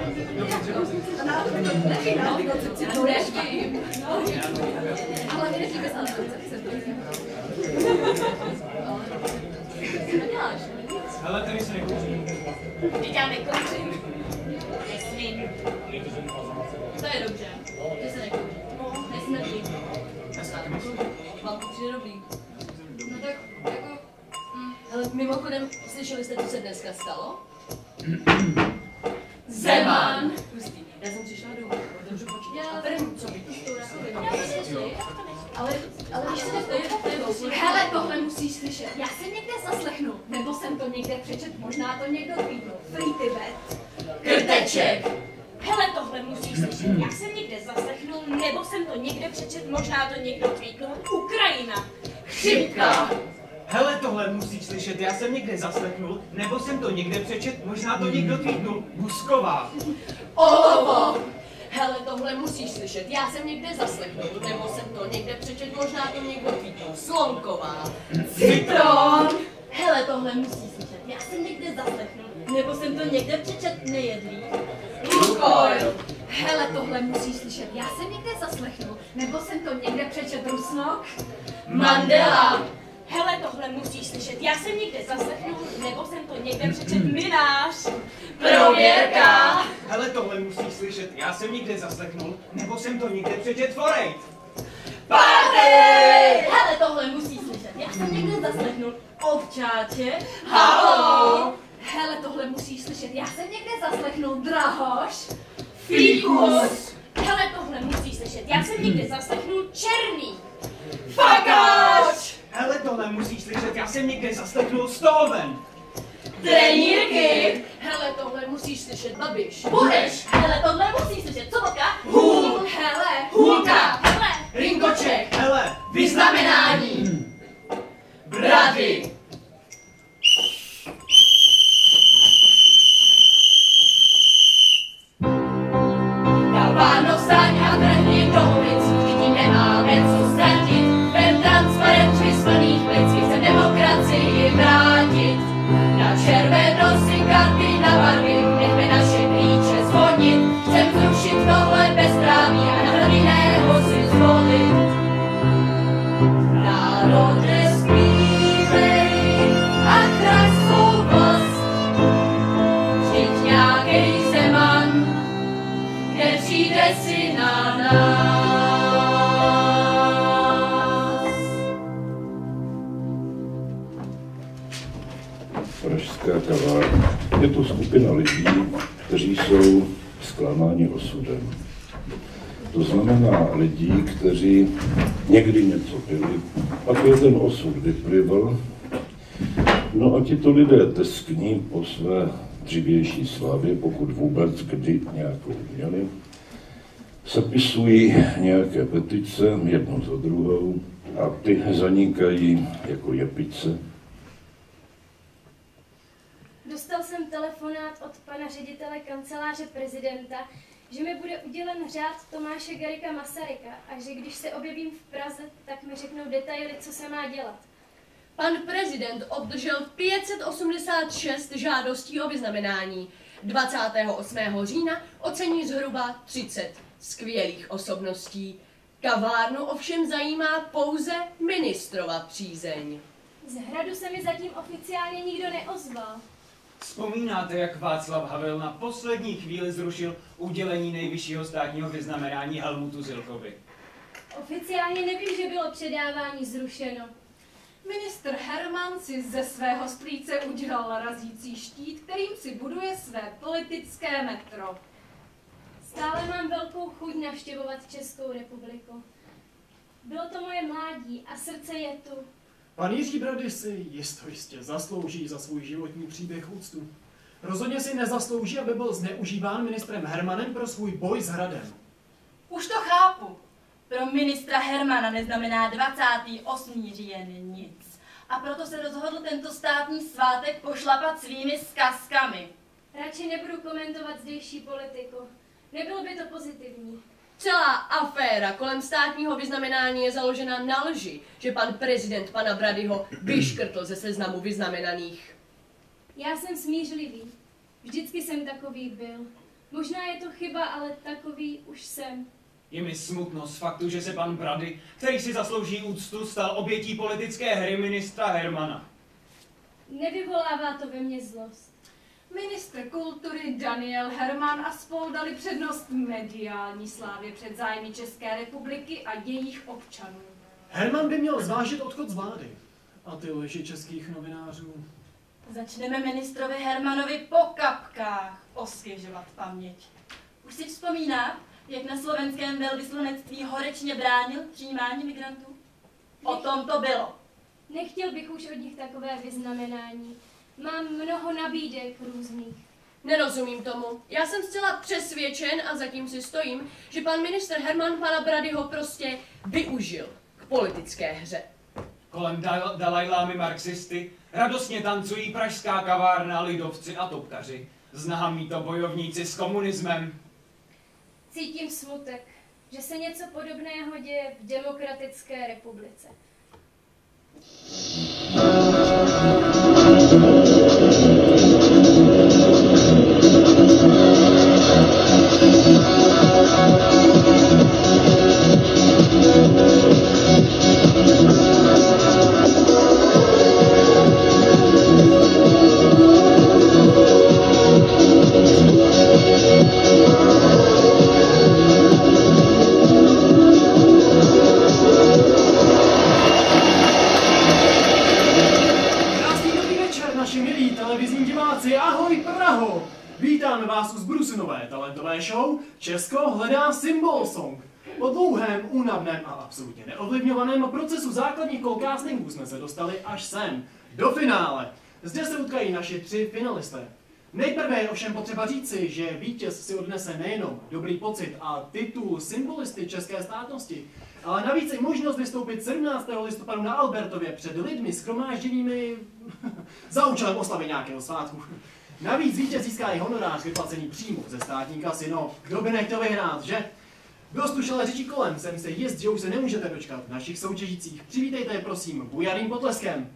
[SPEAKER 8] Nevím, na antikoncepci to nevím. Ale my nežíme bez antikoncepce. Co neděláš?
[SPEAKER 3] Hele, tady se nekouří.
[SPEAKER 8] Teď já nekouřím. Nesmím. To je dobře, že se nekouří. Nesmím.
[SPEAKER 3] Já se taky nekouří.
[SPEAKER 8] Mám přijde dobrý.
[SPEAKER 6] stalo?
[SPEAKER 8] Zeman!
[SPEAKER 6] Hustý. Já jsem přišla domů, otevřu počítač a první, co vidíš, to
[SPEAKER 8] Ale víš, co to je? Hele, tohle musíš slyšet. Já jsem někde zaslechnul, nebo jsem to někde přečet, možná to někdo tweetnul. Free Tibet.
[SPEAKER 6] Krteček!
[SPEAKER 11] Hele, tohle musíš slyšet. Já jsem někde zaslechnul, nebo jsem to někde přečet, možná to někdo tweetnul. Ukrajina.
[SPEAKER 6] Chřipka!
[SPEAKER 3] Hele, tohle musíš slyšet, já jsem někde zaslechnul, nebo jsem to někde přečet, možná to někdo tweetnul. Busková.
[SPEAKER 6] Olovo! Hele, tohle musíš slyšet, já jsem někde zaslechnul, nebo jsem to někde přečet, možná to někdo tweetnul. Slonková.
[SPEAKER 7] Citron! Hele, tohle musíš slyšet. Já jsem někde zaslechnul, nebo jsem to někde přečet, nejedlý.
[SPEAKER 6] Lukoil!
[SPEAKER 8] Hele, tohle musíš slyšet. Já jsem někde zaslechnul, nebo jsem to někde přečet. Rusnok.
[SPEAKER 6] Mandela!
[SPEAKER 11] Hele, tohle musíš slyšet. Já jsem někde zaslechnul, nebo jsem to někde přečet. Minář.
[SPEAKER 6] Prověrka!
[SPEAKER 3] Hele, tohle musíš slyšet, já jsem někde zaslechnul, nebo jsem to někde přečet. Forejt.
[SPEAKER 6] Party!
[SPEAKER 7] Hele, tohle musíš slyšet. Já jsem někde zaslechnul. Ovčáče.
[SPEAKER 6] Halo!
[SPEAKER 8] Hele, tohle musíš slyšet. Já jsem někde zaslechnul. Drahoš.
[SPEAKER 6] Fíkus!
[SPEAKER 11] Hele, tohle musíš slyšet. Já jsem někde zaslechnul. Černý.
[SPEAKER 6] Fakáč!
[SPEAKER 3] Hele, tohle musíš slyšet, já jsem někde zaslechnul. Stoven.
[SPEAKER 6] Trenírky! Hele, tohle musíš slyšet, Babiš.
[SPEAKER 7] Bureš. Hele, tohle musíš slyšet. Sobotka.
[SPEAKER 6] Hůl!
[SPEAKER 8] Hele.
[SPEAKER 6] Hůlka!
[SPEAKER 11] Hele,
[SPEAKER 6] Ringoček!
[SPEAKER 3] Hele,
[SPEAKER 6] Vyznamenání! Brady! Galváno, vstaň a trhni do ulic, všichni nemáme co ztratit. Vem transparent přispaných plic, chcem demokracii vrátit. Na červeno si karty na barvy, nechme naše klíče zvonit. Chcem zrušit tohle bezpráví a na jiného si zvolit. Národe zpívej a chraň svou vlast. Vždyť nějakej Zeman nepřijde si na nás.
[SPEAKER 9] Pražská kavárna. Je to skupina lidí, kteří jsou zklamáni osudem. To znamená lidí, kteří někdy něco byli, pak je ten osud vyplivl. No a tito lidé teskní po své dřívější slávě, pokud vůbec kdy nějakou měli, sepisují nějaké petice jednu za druhou a ty zanikají jako jepice.
[SPEAKER 4] Dostal jsem telefonát od pana ředitele kanceláře prezidenta, že mi bude udělen řád Tomáše Garrigua Masaryka a že když se objevím v Praze, tak mi řeknou detaily, co se má dělat.
[SPEAKER 6] Pan prezident obdržel 586 žádostí o vyznamenání. 28. října ocení zhruba 30 skvělých osobností. Kavárnu ovšem zajímá pouze ministrova přízeň.
[SPEAKER 4] Z hradu se mi zatím oficiálně nikdo neozval.
[SPEAKER 3] Vzpomínáte, jak Václav Havel na poslední chvíli zrušil udělení nejvyššího státního vyznamenání Helmutu Zilkovi?
[SPEAKER 4] Oficiálně nevím, že bylo předávání zrušeno.
[SPEAKER 8] Ministr Herman si ze svého sklíce udělal razící štít, kterým si buduje své politické metro.
[SPEAKER 4] Stále mám velkou chuť navštěvovat Českou republiku. Bylo to moje mládí a srdce je tu.
[SPEAKER 5] Pan Jiří Brady si jistě zaslouží za svůj životní příběh úctu. Rozhodně si nezaslouží, aby byl zneužíván ministrem Hermanem pro svůj boj s hradem.
[SPEAKER 7] Už to chápu. Pro ministra Hermana neznamená 28. říjen nic. A proto se rozhodl tento státní svátek pošlapat svými zkazkami.
[SPEAKER 4] Radši nebudu komentovat zdejší politiku. Nebylo by to pozitivní.
[SPEAKER 6] Celá aféra kolem státního vyznamenání je založena na lži, že pan prezident pana Bradyho vyškrtl ze seznamu vyznamenaných.
[SPEAKER 4] Já jsem smířlivý. Vždycky jsem takový byl. Možná je to chyba, ale takový už jsem.
[SPEAKER 3] Je mi smutno z faktu, že se pan Brady, který si zaslouží úctu, stal obětí politické hry ministra Hermana.
[SPEAKER 4] Nevyvolává to ve mně zlost.
[SPEAKER 8] Ministr kultury Daniel Herman a spol dali přednost mediální slávě před zájmy České republiky a jejich občanů.
[SPEAKER 5] Herman by měl zvážit odchod z vlády. A ty lži českých novinářů.
[SPEAKER 7] Začneme ministrovi Hermanovi po kapkách osvěžovat paměť. Už si vzpomíná, jak na slovenském velvyslanectví horečně bránil přijímání migrantů? O tom to bylo.
[SPEAKER 4] Nechtěl bych už od nich takové vyznamenání. Mám mnoho nabídek různých.
[SPEAKER 6] Nerozumím tomu. Já jsem zcela přesvědčen a zatím si stojím, že pan minister Herman pana Bradyho prostě využil k politické hře.
[SPEAKER 3] Kolem Dalajlámy marxisty radostně tancují pražská kavárna, lidovci a topkaři. Znám to bojovníci s komunismem.
[SPEAKER 4] Cítím smutek, že se něco podobného děje v Demokratické republice.
[SPEAKER 5] Ahoj Praho! Vítáme vás u zbrusunové talentové show Česko hledá symbol song. Po dlouhém, únavném a absolutně neovlivňovaném procesu základních kol castingů jsme se dostali až sem, do finále. Zde se utkají naši 3 finalisté. Nejprve je ovšem potřeba říci, že vítěz si odnese nejenom dobrý pocit a titul symbolisty české státnosti, ale navíc i možnost vystoupit 17. listopadu na Albertově před lidmi shromážděnými za účelem oslavy nějakého svátku. Navíc vítěz získá i honorář vyplacený přímo ze státní kasy. No, kdo by nechtěl vyhrát, že? Dost už ale řečí kolem, jsem se jist, že už se nemůžete dočkat našich soutěžících. Přivítejte je prosím bujarým potleskem.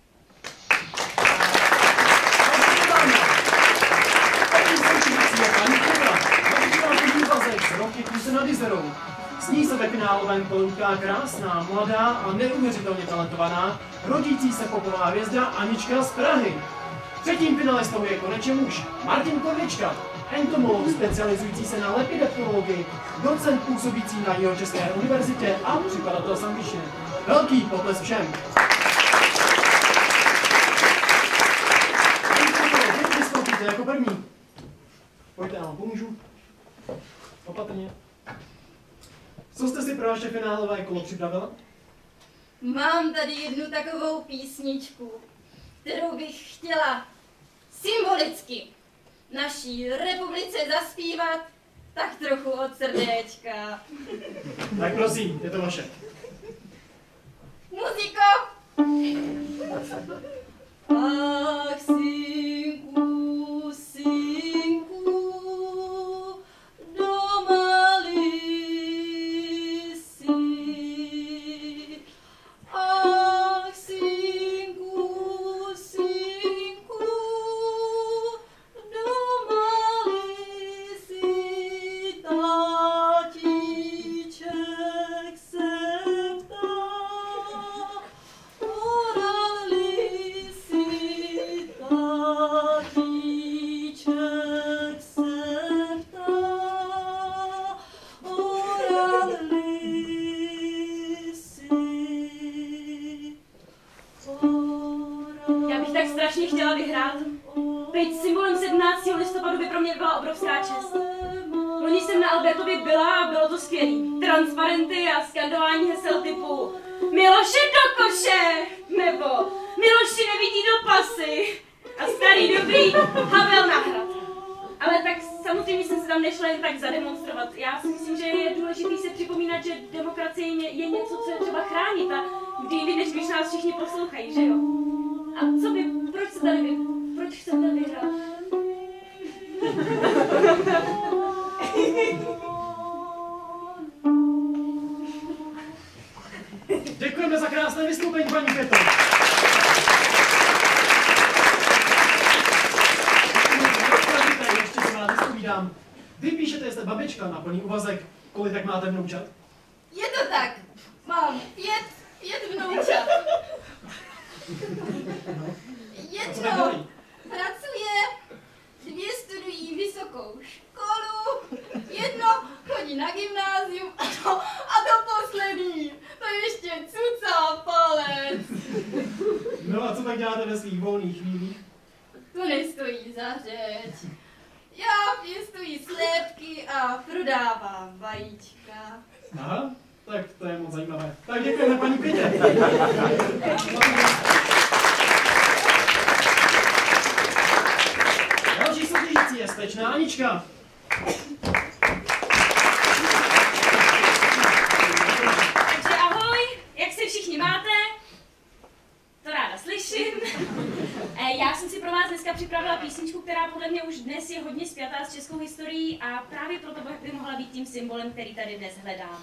[SPEAKER 5] S ní se ve finálovém kole utká krásná, mladá a neuvěřitelně talentovaná, rodící se popová hvězda Anička z Prahy. Třetím finalistou je konečně muž Martin Kornička, entomolog specializující se na lepidopterologii, docent působící na Jihočeské univerzitě a překladatel z angličtiny. Velký potlesk všem. Vy vystoupíte jako první. Pojďte, já vám pomůžu. Opatrně. Co jste si pro vaše finálové kolo připravila?
[SPEAKER 7] Mám tady jednu takovou písničku, kterou bych chtěla symbolicky naší republice zaspívat tak trochu od srdéčka.
[SPEAKER 5] Tak prosím, je to vaše.
[SPEAKER 7] Muziko! Ach, synku, synku, doma si. Ach, synku, synku, doma si, tatíček se ptá. Orali si, tatíček se ptá. Orali si.
[SPEAKER 11] Já bych tak strašně chtěla vyhrát. Být symbolem 17. listopadu by pro mě byla obrovská čest. Loni jsem na Albertově byla a bylo to skvělý. Transparenty a skandování hesel typu Miloši do koše! Nebo Miloši nevidí do pasy! A starý dobrý Havel na hrad. Ale tak samozřejmě jsem se tam nešla jen tak zademonstrovat. Já si myslím, že je důležité se připomínat, že demokracie je něco, co je třeba chránit a kdy jindy, než když nás všichni poslouchají, že jo? A co vy, proč chcete vyhrát?
[SPEAKER 5] Děkujeme za krásné vystoupení, paní Květo. Ještě se vás vypovídám. Vy píšete, jste babička na plný úvazek. Kolik tak máte vnoučat?
[SPEAKER 7] Je to tak. Mám 5 vnoučat. Jedno pracuje, 2 studují vysokou školu, 1 chodí na gymnázium a to poslední, to ještě cucá palec.
[SPEAKER 5] No a co tak děláte ve svých volných chvílích?
[SPEAKER 7] řeč. Já pěstuji slévky a prodávám vajíčka.
[SPEAKER 5] Aha, tak to je moc zajímavé. Tak děkujeme paní Pětě. Další soutěžící je Slečna Anička.
[SPEAKER 11] Takže ahoj, jak se všichni máte? To ráda slyším. Já jsem si pro vás dneska připravila písničku, která podle mě už dnes je hodně spjatá s českou historií a právě proto by mohla být tím symbolem, který tady dnes hledáme.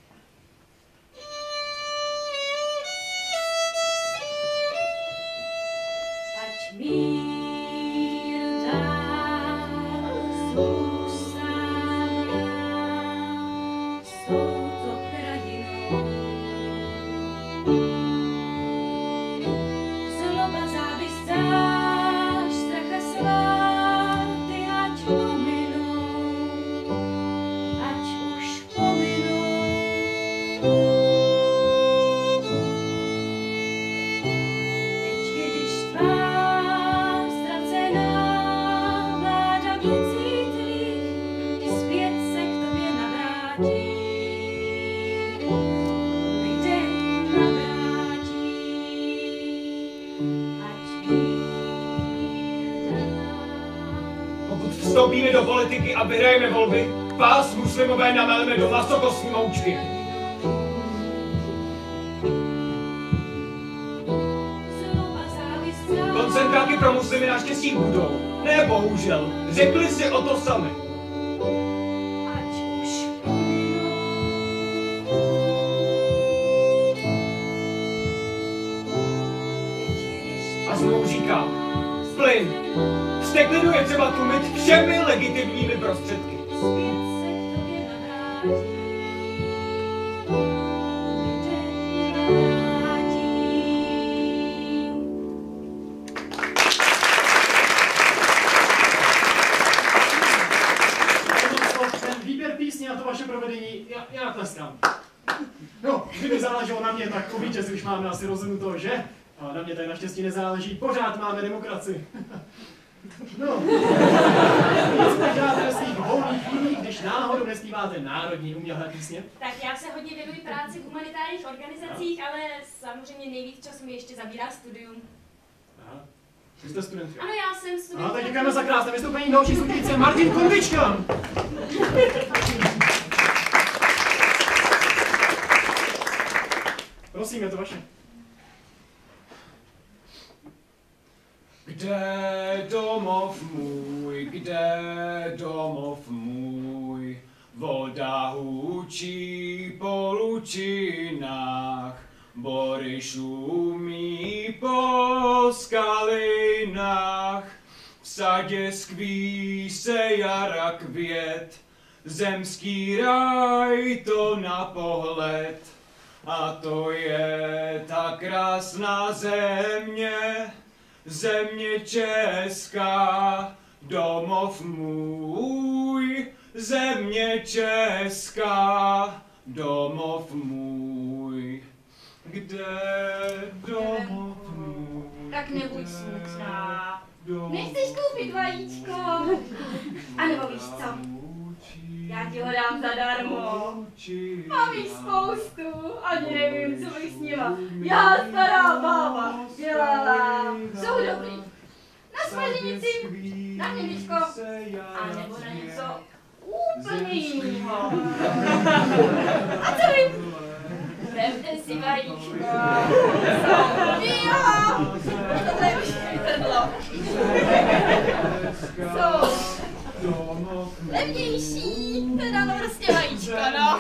[SPEAKER 11] Ať mír dál zůstává s touto krajinou. Zloba, závist, zášť, strach a sváty, ať pominou, ať už pominou. Teď, když tvá ztracená vláda věcí tvých i zpět se k tobě navrátí, kde navrátí, ať mír dá.
[SPEAKER 3] Pokud vstoupíme do politiky a vyhrajeme volby, vás muslimové nameleme do masokostní moučky.
[SPEAKER 11] Zloba, závist, zášť.
[SPEAKER 3] Koncentráky pro muslimy naštěstí budou. Ne, bohužel. Řekli si o to sami.
[SPEAKER 11] Ať už pominou.
[SPEAKER 3] A znovu říkám, plyn. Vzteklinu je třeba tlumit všemi legitimními prostředky.
[SPEAKER 11] Zpět se k tobě navrátí, kde navrátí.
[SPEAKER 5] Ten výběr písně a to vaše provedení, já tleskám. No, kdyby záleželo na mě, tak po vítězi už máme asi rozhodnuto, že? A na mě tady naštěstí nezáleží, pořád máme demokracii. No, co tak děláte ve svých volných chvílích, když náhodou nespíváte národní umělé písně?
[SPEAKER 11] Tak já se hodně věnuji práci v humanitárních organizacích, ale samozřejmě nejvíc času mi ještě zabírá studium.
[SPEAKER 5] Aha, vy jste studentka.
[SPEAKER 11] Ano, já jsem studentka.
[SPEAKER 5] No, tak děkujeme za krásné vystoupení. Další soutěžící je Martin Konvička. Prosím, je to vaše.
[SPEAKER 3] Kde domov můj, voda hučí po lučinách, bory šumí po skalinách, v sadě skví se jara květ, zemský ráj to na pohled, a to je ta krásná země, země česká, domov můj, země česká, domov můj. Kde domov můj?
[SPEAKER 7] Tak nebuď smutná.
[SPEAKER 3] domov
[SPEAKER 7] Nechceš koupit vajíčko? A nebo víš co? Já ti ho dám zadarmo. Mám jich spoustu, ani nevím, co bych s nima. Já, stará bába, dělala. Jsou dobrý. Na smaženici, na měličko, a nebo na něco úplně jinýho. A co vím? Vemte si vajíčko. Jo, tohle už vytrhlo. Jsou levnější, teda no prostě vajíčka, no.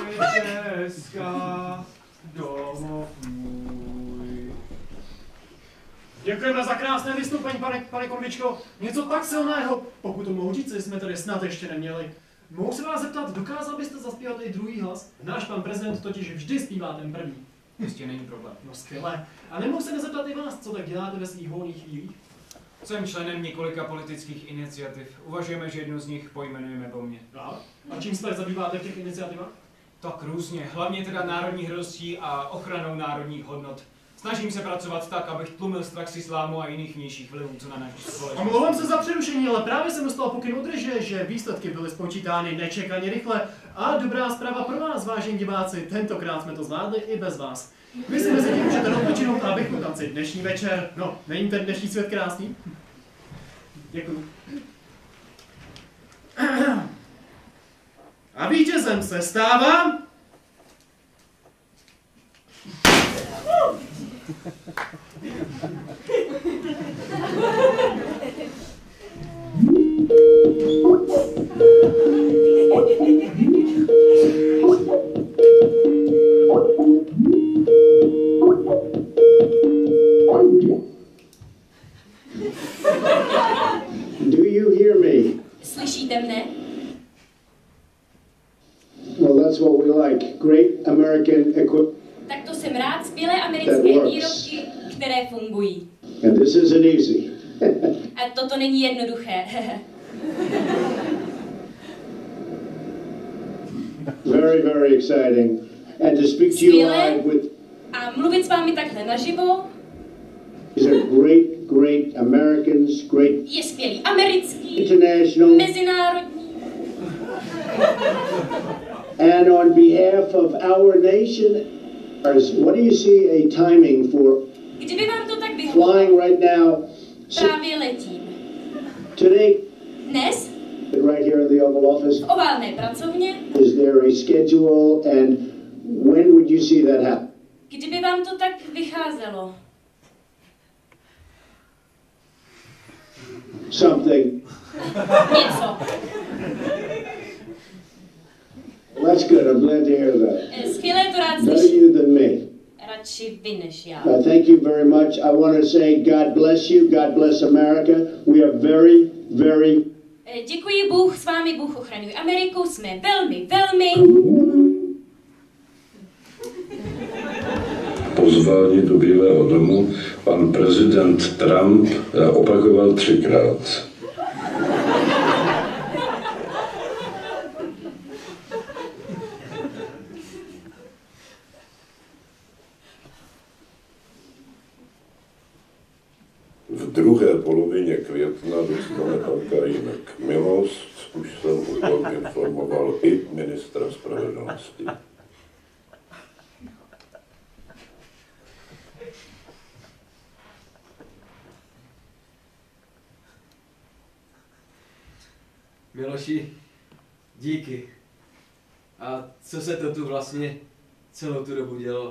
[SPEAKER 3] domov můj.
[SPEAKER 5] Děkujeme za krásné vystoupení, pane Konvičko. Něco tak silného, pokud to mohu říct, jsme tady snad ještě neměli. Mohu se vás zeptat, dokázal byste zaspívat i druhý hlas? Náš pan prezident totiž vždy zpívá ten první.
[SPEAKER 3] Jistě není problém.
[SPEAKER 5] No skvělé. A nemohu se nezeptat i vás, co tak děláte ve svých volných chvílích?
[SPEAKER 3] Jsem členem několika politických iniciativ. Uvažujeme, že jednu z nich pojmenujeme po mně.
[SPEAKER 5] A čím se zabýváte v těch iniciativách?
[SPEAKER 3] Tak různě. Hlavně teda národní hrdostí a ochranou národních hodnot. Snažím se pracovat tak, abych tlumil strach z islámu a jiných vnějších vlivů, co na naší společnost.
[SPEAKER 5] Omlouvám se za přerušení, ale právě jsem dostal pokyn od režie, že výsledky byly spočítány nečekaně rychle. A dobrá zpráva pro vás, vážení diváci, tentokrát jsme to zvládli i bez vás. Vy si mezi tím můžete odpočinout a vychutnat si dnešní večer. No, není ten dnešní svět krásný? Děkuju. A vítězem se stává...
[SPEAKER 12] Do you hear me?
[SPEAKER 11] Slyšíte mne?
[SPEAKER 12] Well, that's what we like. Great American equipment.
[SPEAKER 11] Tak to jsem rád, skvělé americké výrobky, které fungují.
[SPEAKER 12] And this isn't easy.
[SPEAKER 11] A toto není jednoduché.
[SPEAKER 12] Very, very exciting. And to speak to you live with...
[SPEAKER 11] A mluvit s vámi takhle naživo.
[SPEAKER 12] These are great Americans, great...
[SPEAKER 11] Je skvělý americký,
[SPEAKER 12] international...
[SPEAKER 11] mezinárodní.
[SPEAKER 12] And on behalf of our nation, what do you see a timing for
[SPEAKER 11] Kdyby vám to tak vyhovovalo,
[SPEAKER 12] flying right now?
[SPEAKER 11] právě letím.
[SPEAKER 12] Today,
[SPEAKER 11] Dnes,
[SPEAKER 12] right here in the Oval Office,
[SPEAKER 11] v oválné pracovně,
[SPEAKER 12] is there a schedule, and when would you see that happen?
[SPEAKER 11] kdyby vám to tak vycházelo.
[SPEAKER 12] Something.
[SPEAKER 11] Něco.
[SPEAKER 12] That's good. I'm glad to hear that.
[SPEAKER 11] Skvělé to rád
[SPEAKER 12] Better
[SPEAKER 11] slyším.
[SPEAKER 12] you than me.
[SPEAKER 11] Radši vy než já.
[SPEAKER 12] Thank you very much. I want to say God bless you. God bless America. We are very, very...
[SPEAKER 11] Děkuji, Bůh s vámi, Bůh ochraňuje Ameriku, jsme velmi
[SPEAKER 9] Pozvání do Bílého domu pan prezident Trump opakoval 3krát.
[SPEAKER 1] V druhé polovině května dostane pan Kajínek milost, už jsem o tom informoval i ministra spravedlnosti.
[SPEAKER 13] Miloši, díky. A co se to tu vlastně celou tu dobu dělo?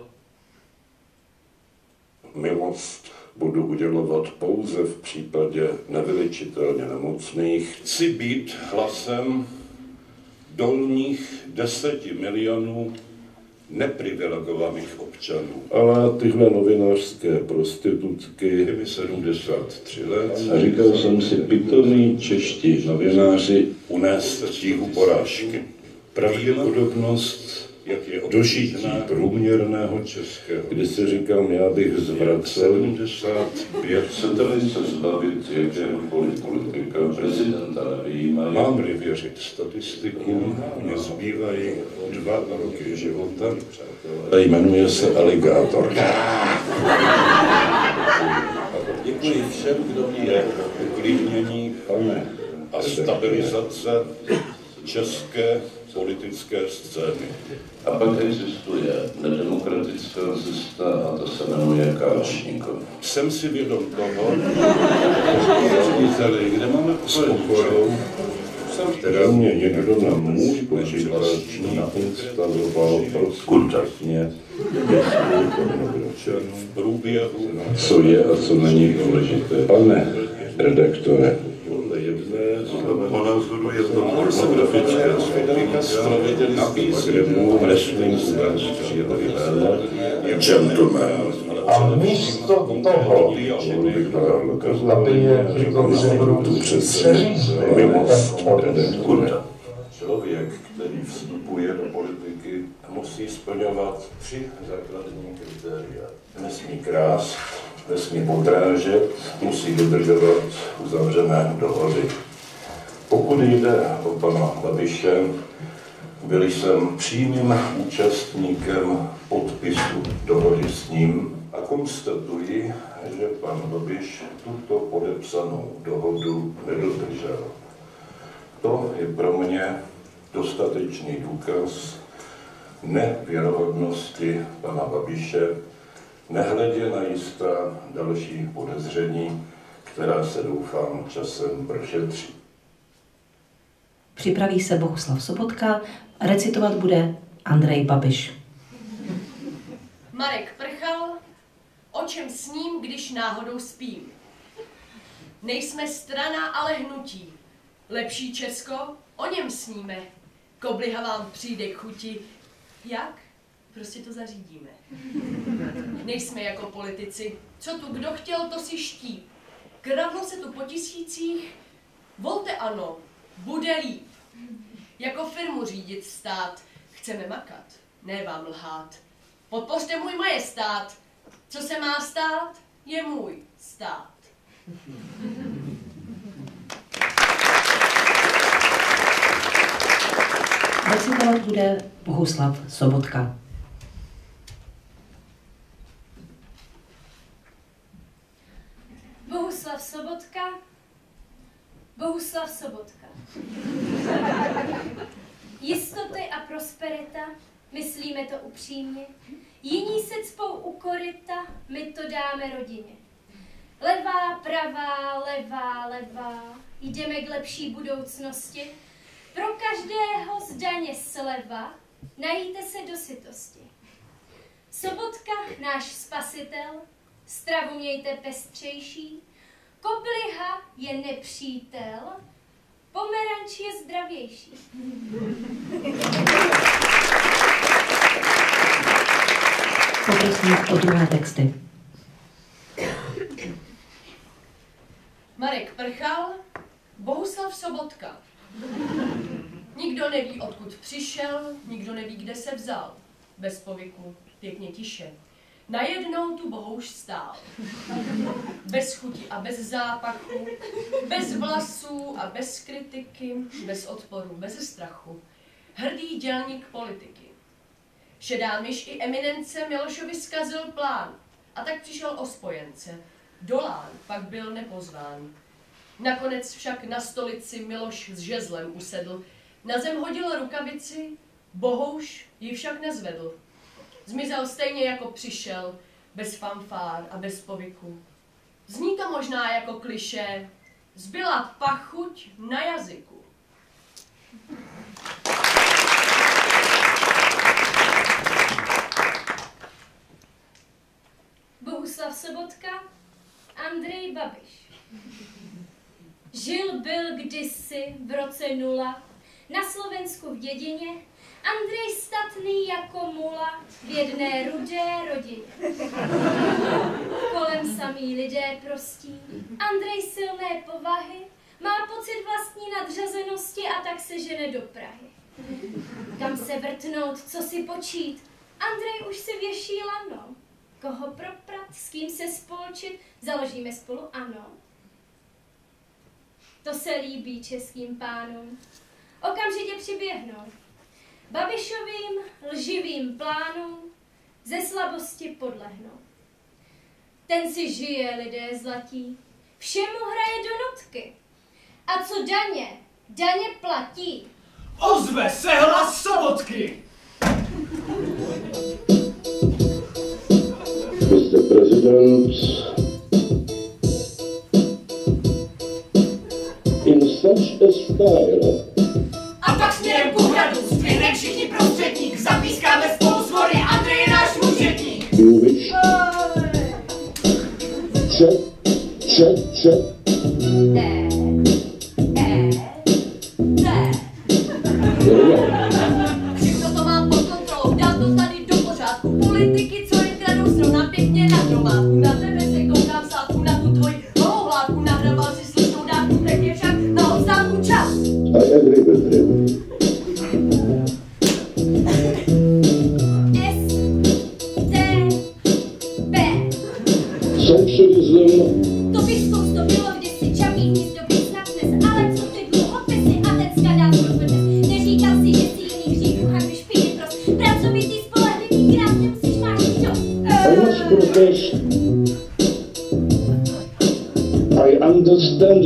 [SPEAKER 1] Milost budu udělovat pouze v případě nevylečitelně nemocných. Chci být hlasem dolních 10 milionů neprivilegovaných občanů. Ale tyhle novinářské prostitutky, je mi 73 let,
[SPEAKER 9] A říkal jsem si, pitomí čeští novináři
[SPEAKER 1] unést tíhu porážky. Pravděpodobnost dožití průměrného českého, kdy si říkám, já bych zvracel 75.
[SPEAKER 9] chcete-li se zbavit jakéhokoliv politika, prezidenta nevyjímají.
[SPEAKER 1] Mám-li věřit statistikům, mě zbývají 2 roky života. Jmenuje se Aligátor. Děkuji všem, kdo mě uklidnění a stabilizace české politické scény.
[SPEAKER 9] A pak existuje nedemokratická cesta a ta se jmenuje Kalašníkov.
[SPEAKER 1] Jsem si vědom toho, kde máme pokoru, která mě někdo na můj počítač nainstaloval proskutečně v průběhu.
[SPEAKER 9] Co je a co není důležité. Pane redaktore,
[SPEAKER 1] Ponazoruje to pornografické světlíka, nabízí mu wrestling gentleman.
[SPEAKER 14] A místo toho, aby je tu
[SPEAKER 1] Člověk, který vstupuje do politiky, musí splňovat 3 základní kritéria. Nesmí krást, nesmí podrážet, musí dodržovat uzavřené dohody. Pokud jde o pana Babiše, byl jsem přímým účastníkem podpisu dohody s ním a konstatuji, že pan Babiš tuto podepsanou dohodu nedodržel. To je pro mě dostatečný důkaz nevěrohodnosti pana Babiše, nehledě na jistá další podezření, která se doufám časem prošetří.
[SPEAKER 15] Připraví se Bohuslav Sobotka, recitovat bude Andrej Babiš.
[SPEAKER 6] Marek Prchal, o čem sním, když náhodou spím. Nejsme strana, ale hnutí. Lepší Česko, o něm sníme. Kobliha vám přijde k chuti. Jak? Prostě to zařídíme. Nejsme jako politici. Co tu kdo chtěl, to si ští. Kradlo se tu po tisících. Volte ano, bude líp. Jako firmu řídit stát. Chceme makat, ne vám lhát. Podpořte můj majestát. Co se má stát, je můj stát.
[SPEAKER 15] Recitovat bude Bohuslav Sobotka.
[SPEAKER 4] Bohuslav Sobotka. Bohuslav Sobotka. Jistoty a prosperita, myslíme to upřímně. Jiní se cpou u koryta, my to dáme rodině. Levá, pravá, levá, levá, jdeme k lepší budoucnosti. Pro každého z daně sleva, najíte se do sytosti. Sobotka, náš spasitel, stravu mějte pestřejší. Kobliha je nepřítel, pomeranč je zdravější.
[SPEAKER 15] Poprosím o druhé texty.
[SPEAKER 6] Marek Prchal, Bohuslav Sobotka. Nikdo neví, odkud přišel, nikdo neví, kde se vzal. Bez povyku, pěkně tiše. Najednou tu Bohouš stál. Bez chuti a bez zápachu, bez vlasů a bez kritiky, bez odporu, bez strachu. Hrdý dělník politiky. Šedá myš i eminence Milošovi zkazil plán a tak přišel o spojence. Dolán pak byl nepozván. Nakonec však na stolici Miloš s žezlem usedl. Na zem hodil rukavici, Bohouš ji však nezvedl. Zmizel stejně jako přišel, bez fanfár a bez povyku. Zní to možná jako klišé, zbyla pachuť na jazyku.
[SPEAKER 4] Bohuslav Sobotka, Andrej Babiš. Žil byl kdysi v roce 0 na Slovensku v dědině Andrej statný jako mula v jedné rudé rodině. Kolem samý lidé prostí, Andrej silné povahy, má pocit vlastní nadřazenosti a tak se žene do Prahy. Kam se vrtnout, co si počít, Andrej už si věší lano. Koho proprat, s kým se spolčit, založíme spolu ANO. To se líbí českým pánům. Okamžitě přiběhnou. Babišovým lživým plánům ze slabosti podlehnou. Ten si žije, lidé zlatí, všemu hraje do notky. A co daně? Daně platí.
[SPEAKER 3] Ozve se hlas Sobotky!
[SPEAKER 14] Mr. President, in such a style.
[SPEAKER 2] A pak směrem ku hradu, zdvihne všichni prostředník, zapískáme spolu svory, Andrej je náš mužetník.
[SPEAKER 14] You wish. Check.
[SPEAKER 2] Ne. Všechno to mám pod kontrolou, dám to tady do pořádku. Politiky, co je kradou, srovnám pěkně na hromádku. Na tebe se koukám sátku, na tu tvoji holou hlávku. Nahrabal si slušnou dávku, teď je však na odstávku čas.
[SPEAKER 14] I agree with him.
[SPEAKER 4] S-T-B.
[SPEAKER 14] Socialism.
[SPEAKER 4] To bych zkus, to bylo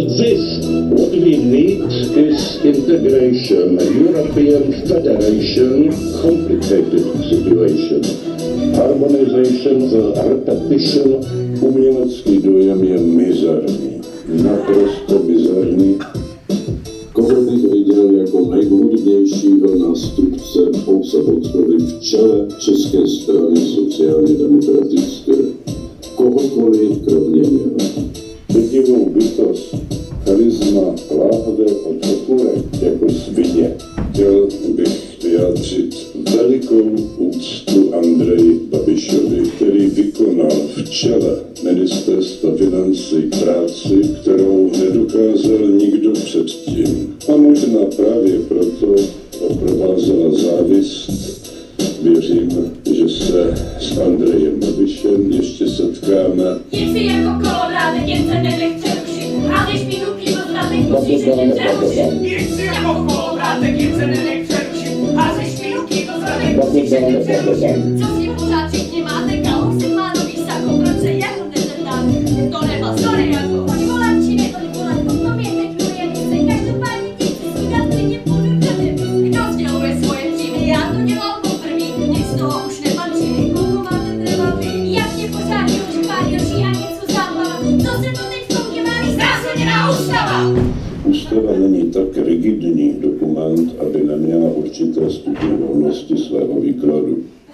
[SPEAKER 14] this. What we need is integration. European Federation, complicated situation. Harmonization, the repetition, umělecký dojem je mizerný. Naprosto mizerný.
[SPEAKER 9] Koho bych viděl jako nejvhodnějšího nástupce Sobotkovi v čele České strany sociálně demokratické. Kohokoliv kromě něho.
[SPEAKER 14] Bedivou bytost, charisma, láhve od okurek jako svině. Chtěl bych vyjádřit velikou úctu Andreji Babišovi, který vykonal v čele Ministerstva financí práci, kterou nedokázal nikdo předtím. A možná právě proto ho provázela závist. Věřím, že se s Andrejem Babišem ještě setkáme.
[SPEAKER 11] Jsi jako kolorát, jen se nedech přerušit. A když mi nutí dostatek, musí se tě přerušit.
[SPEAKER 3] Jsi jako kolorát, jen se nedech přerušit. A když mi nutí dostatek, musí se tě přerušit.
[SPEAKER 2] Co s tím pořád všichni máte, Kalousek má nový sako, proč se jeho nezeptáte? To nebyl sorry jako.
[SPEAKER 4] Oni volat či neodvolat, potom je teď moje mise. Každopádně ti chci snídat, klidně půjdu do demise.
[SPEAKER 2] Kdo sděluje svoje příjmy, já to dělal poprvý. Nic z toho už nepatří, koho máte třeba vy.
[SPEAKER 4] Jak tě pořád dělčí pár dělčí a něco zábava. Co se to teď v tom dělá, když
[SPEAKER 2] Znásilněná ústava!
[SPEAKER 14] Ústava není tak rigidní dokument, aby neměla určité stupně volnosti svého výkladu.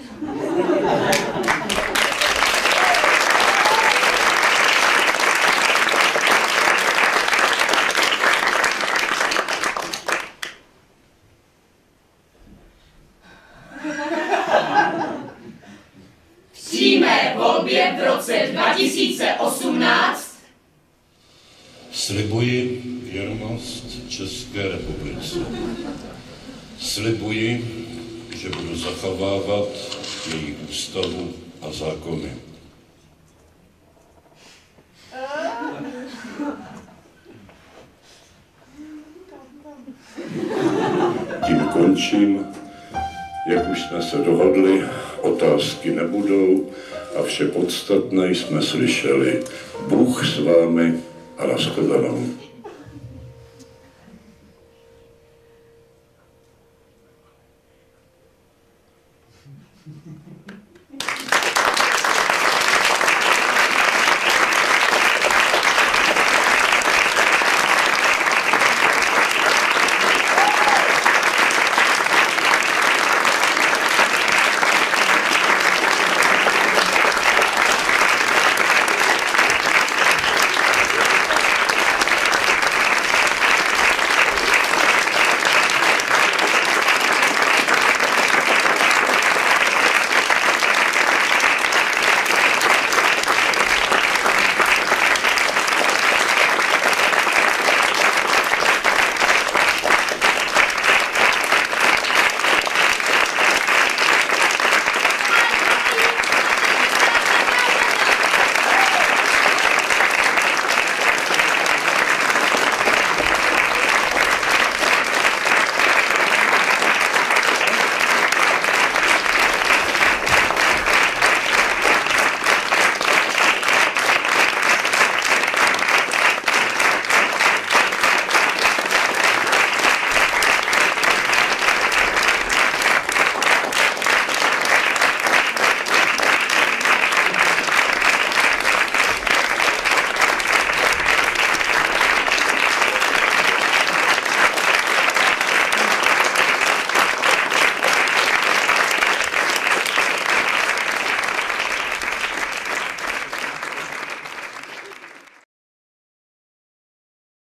[SPEAKER 2] V přímé volbě v roce 2018
[SPEAKER 1] Slibuji věrnost České republice. Slibuji, že budu zachovávat její ústavu a zákony. Tím končím. Jak už jsme se dohodli, otázky nebudou a vše podstatné jsme slyšeli. Bůh s vámi a nashledanou.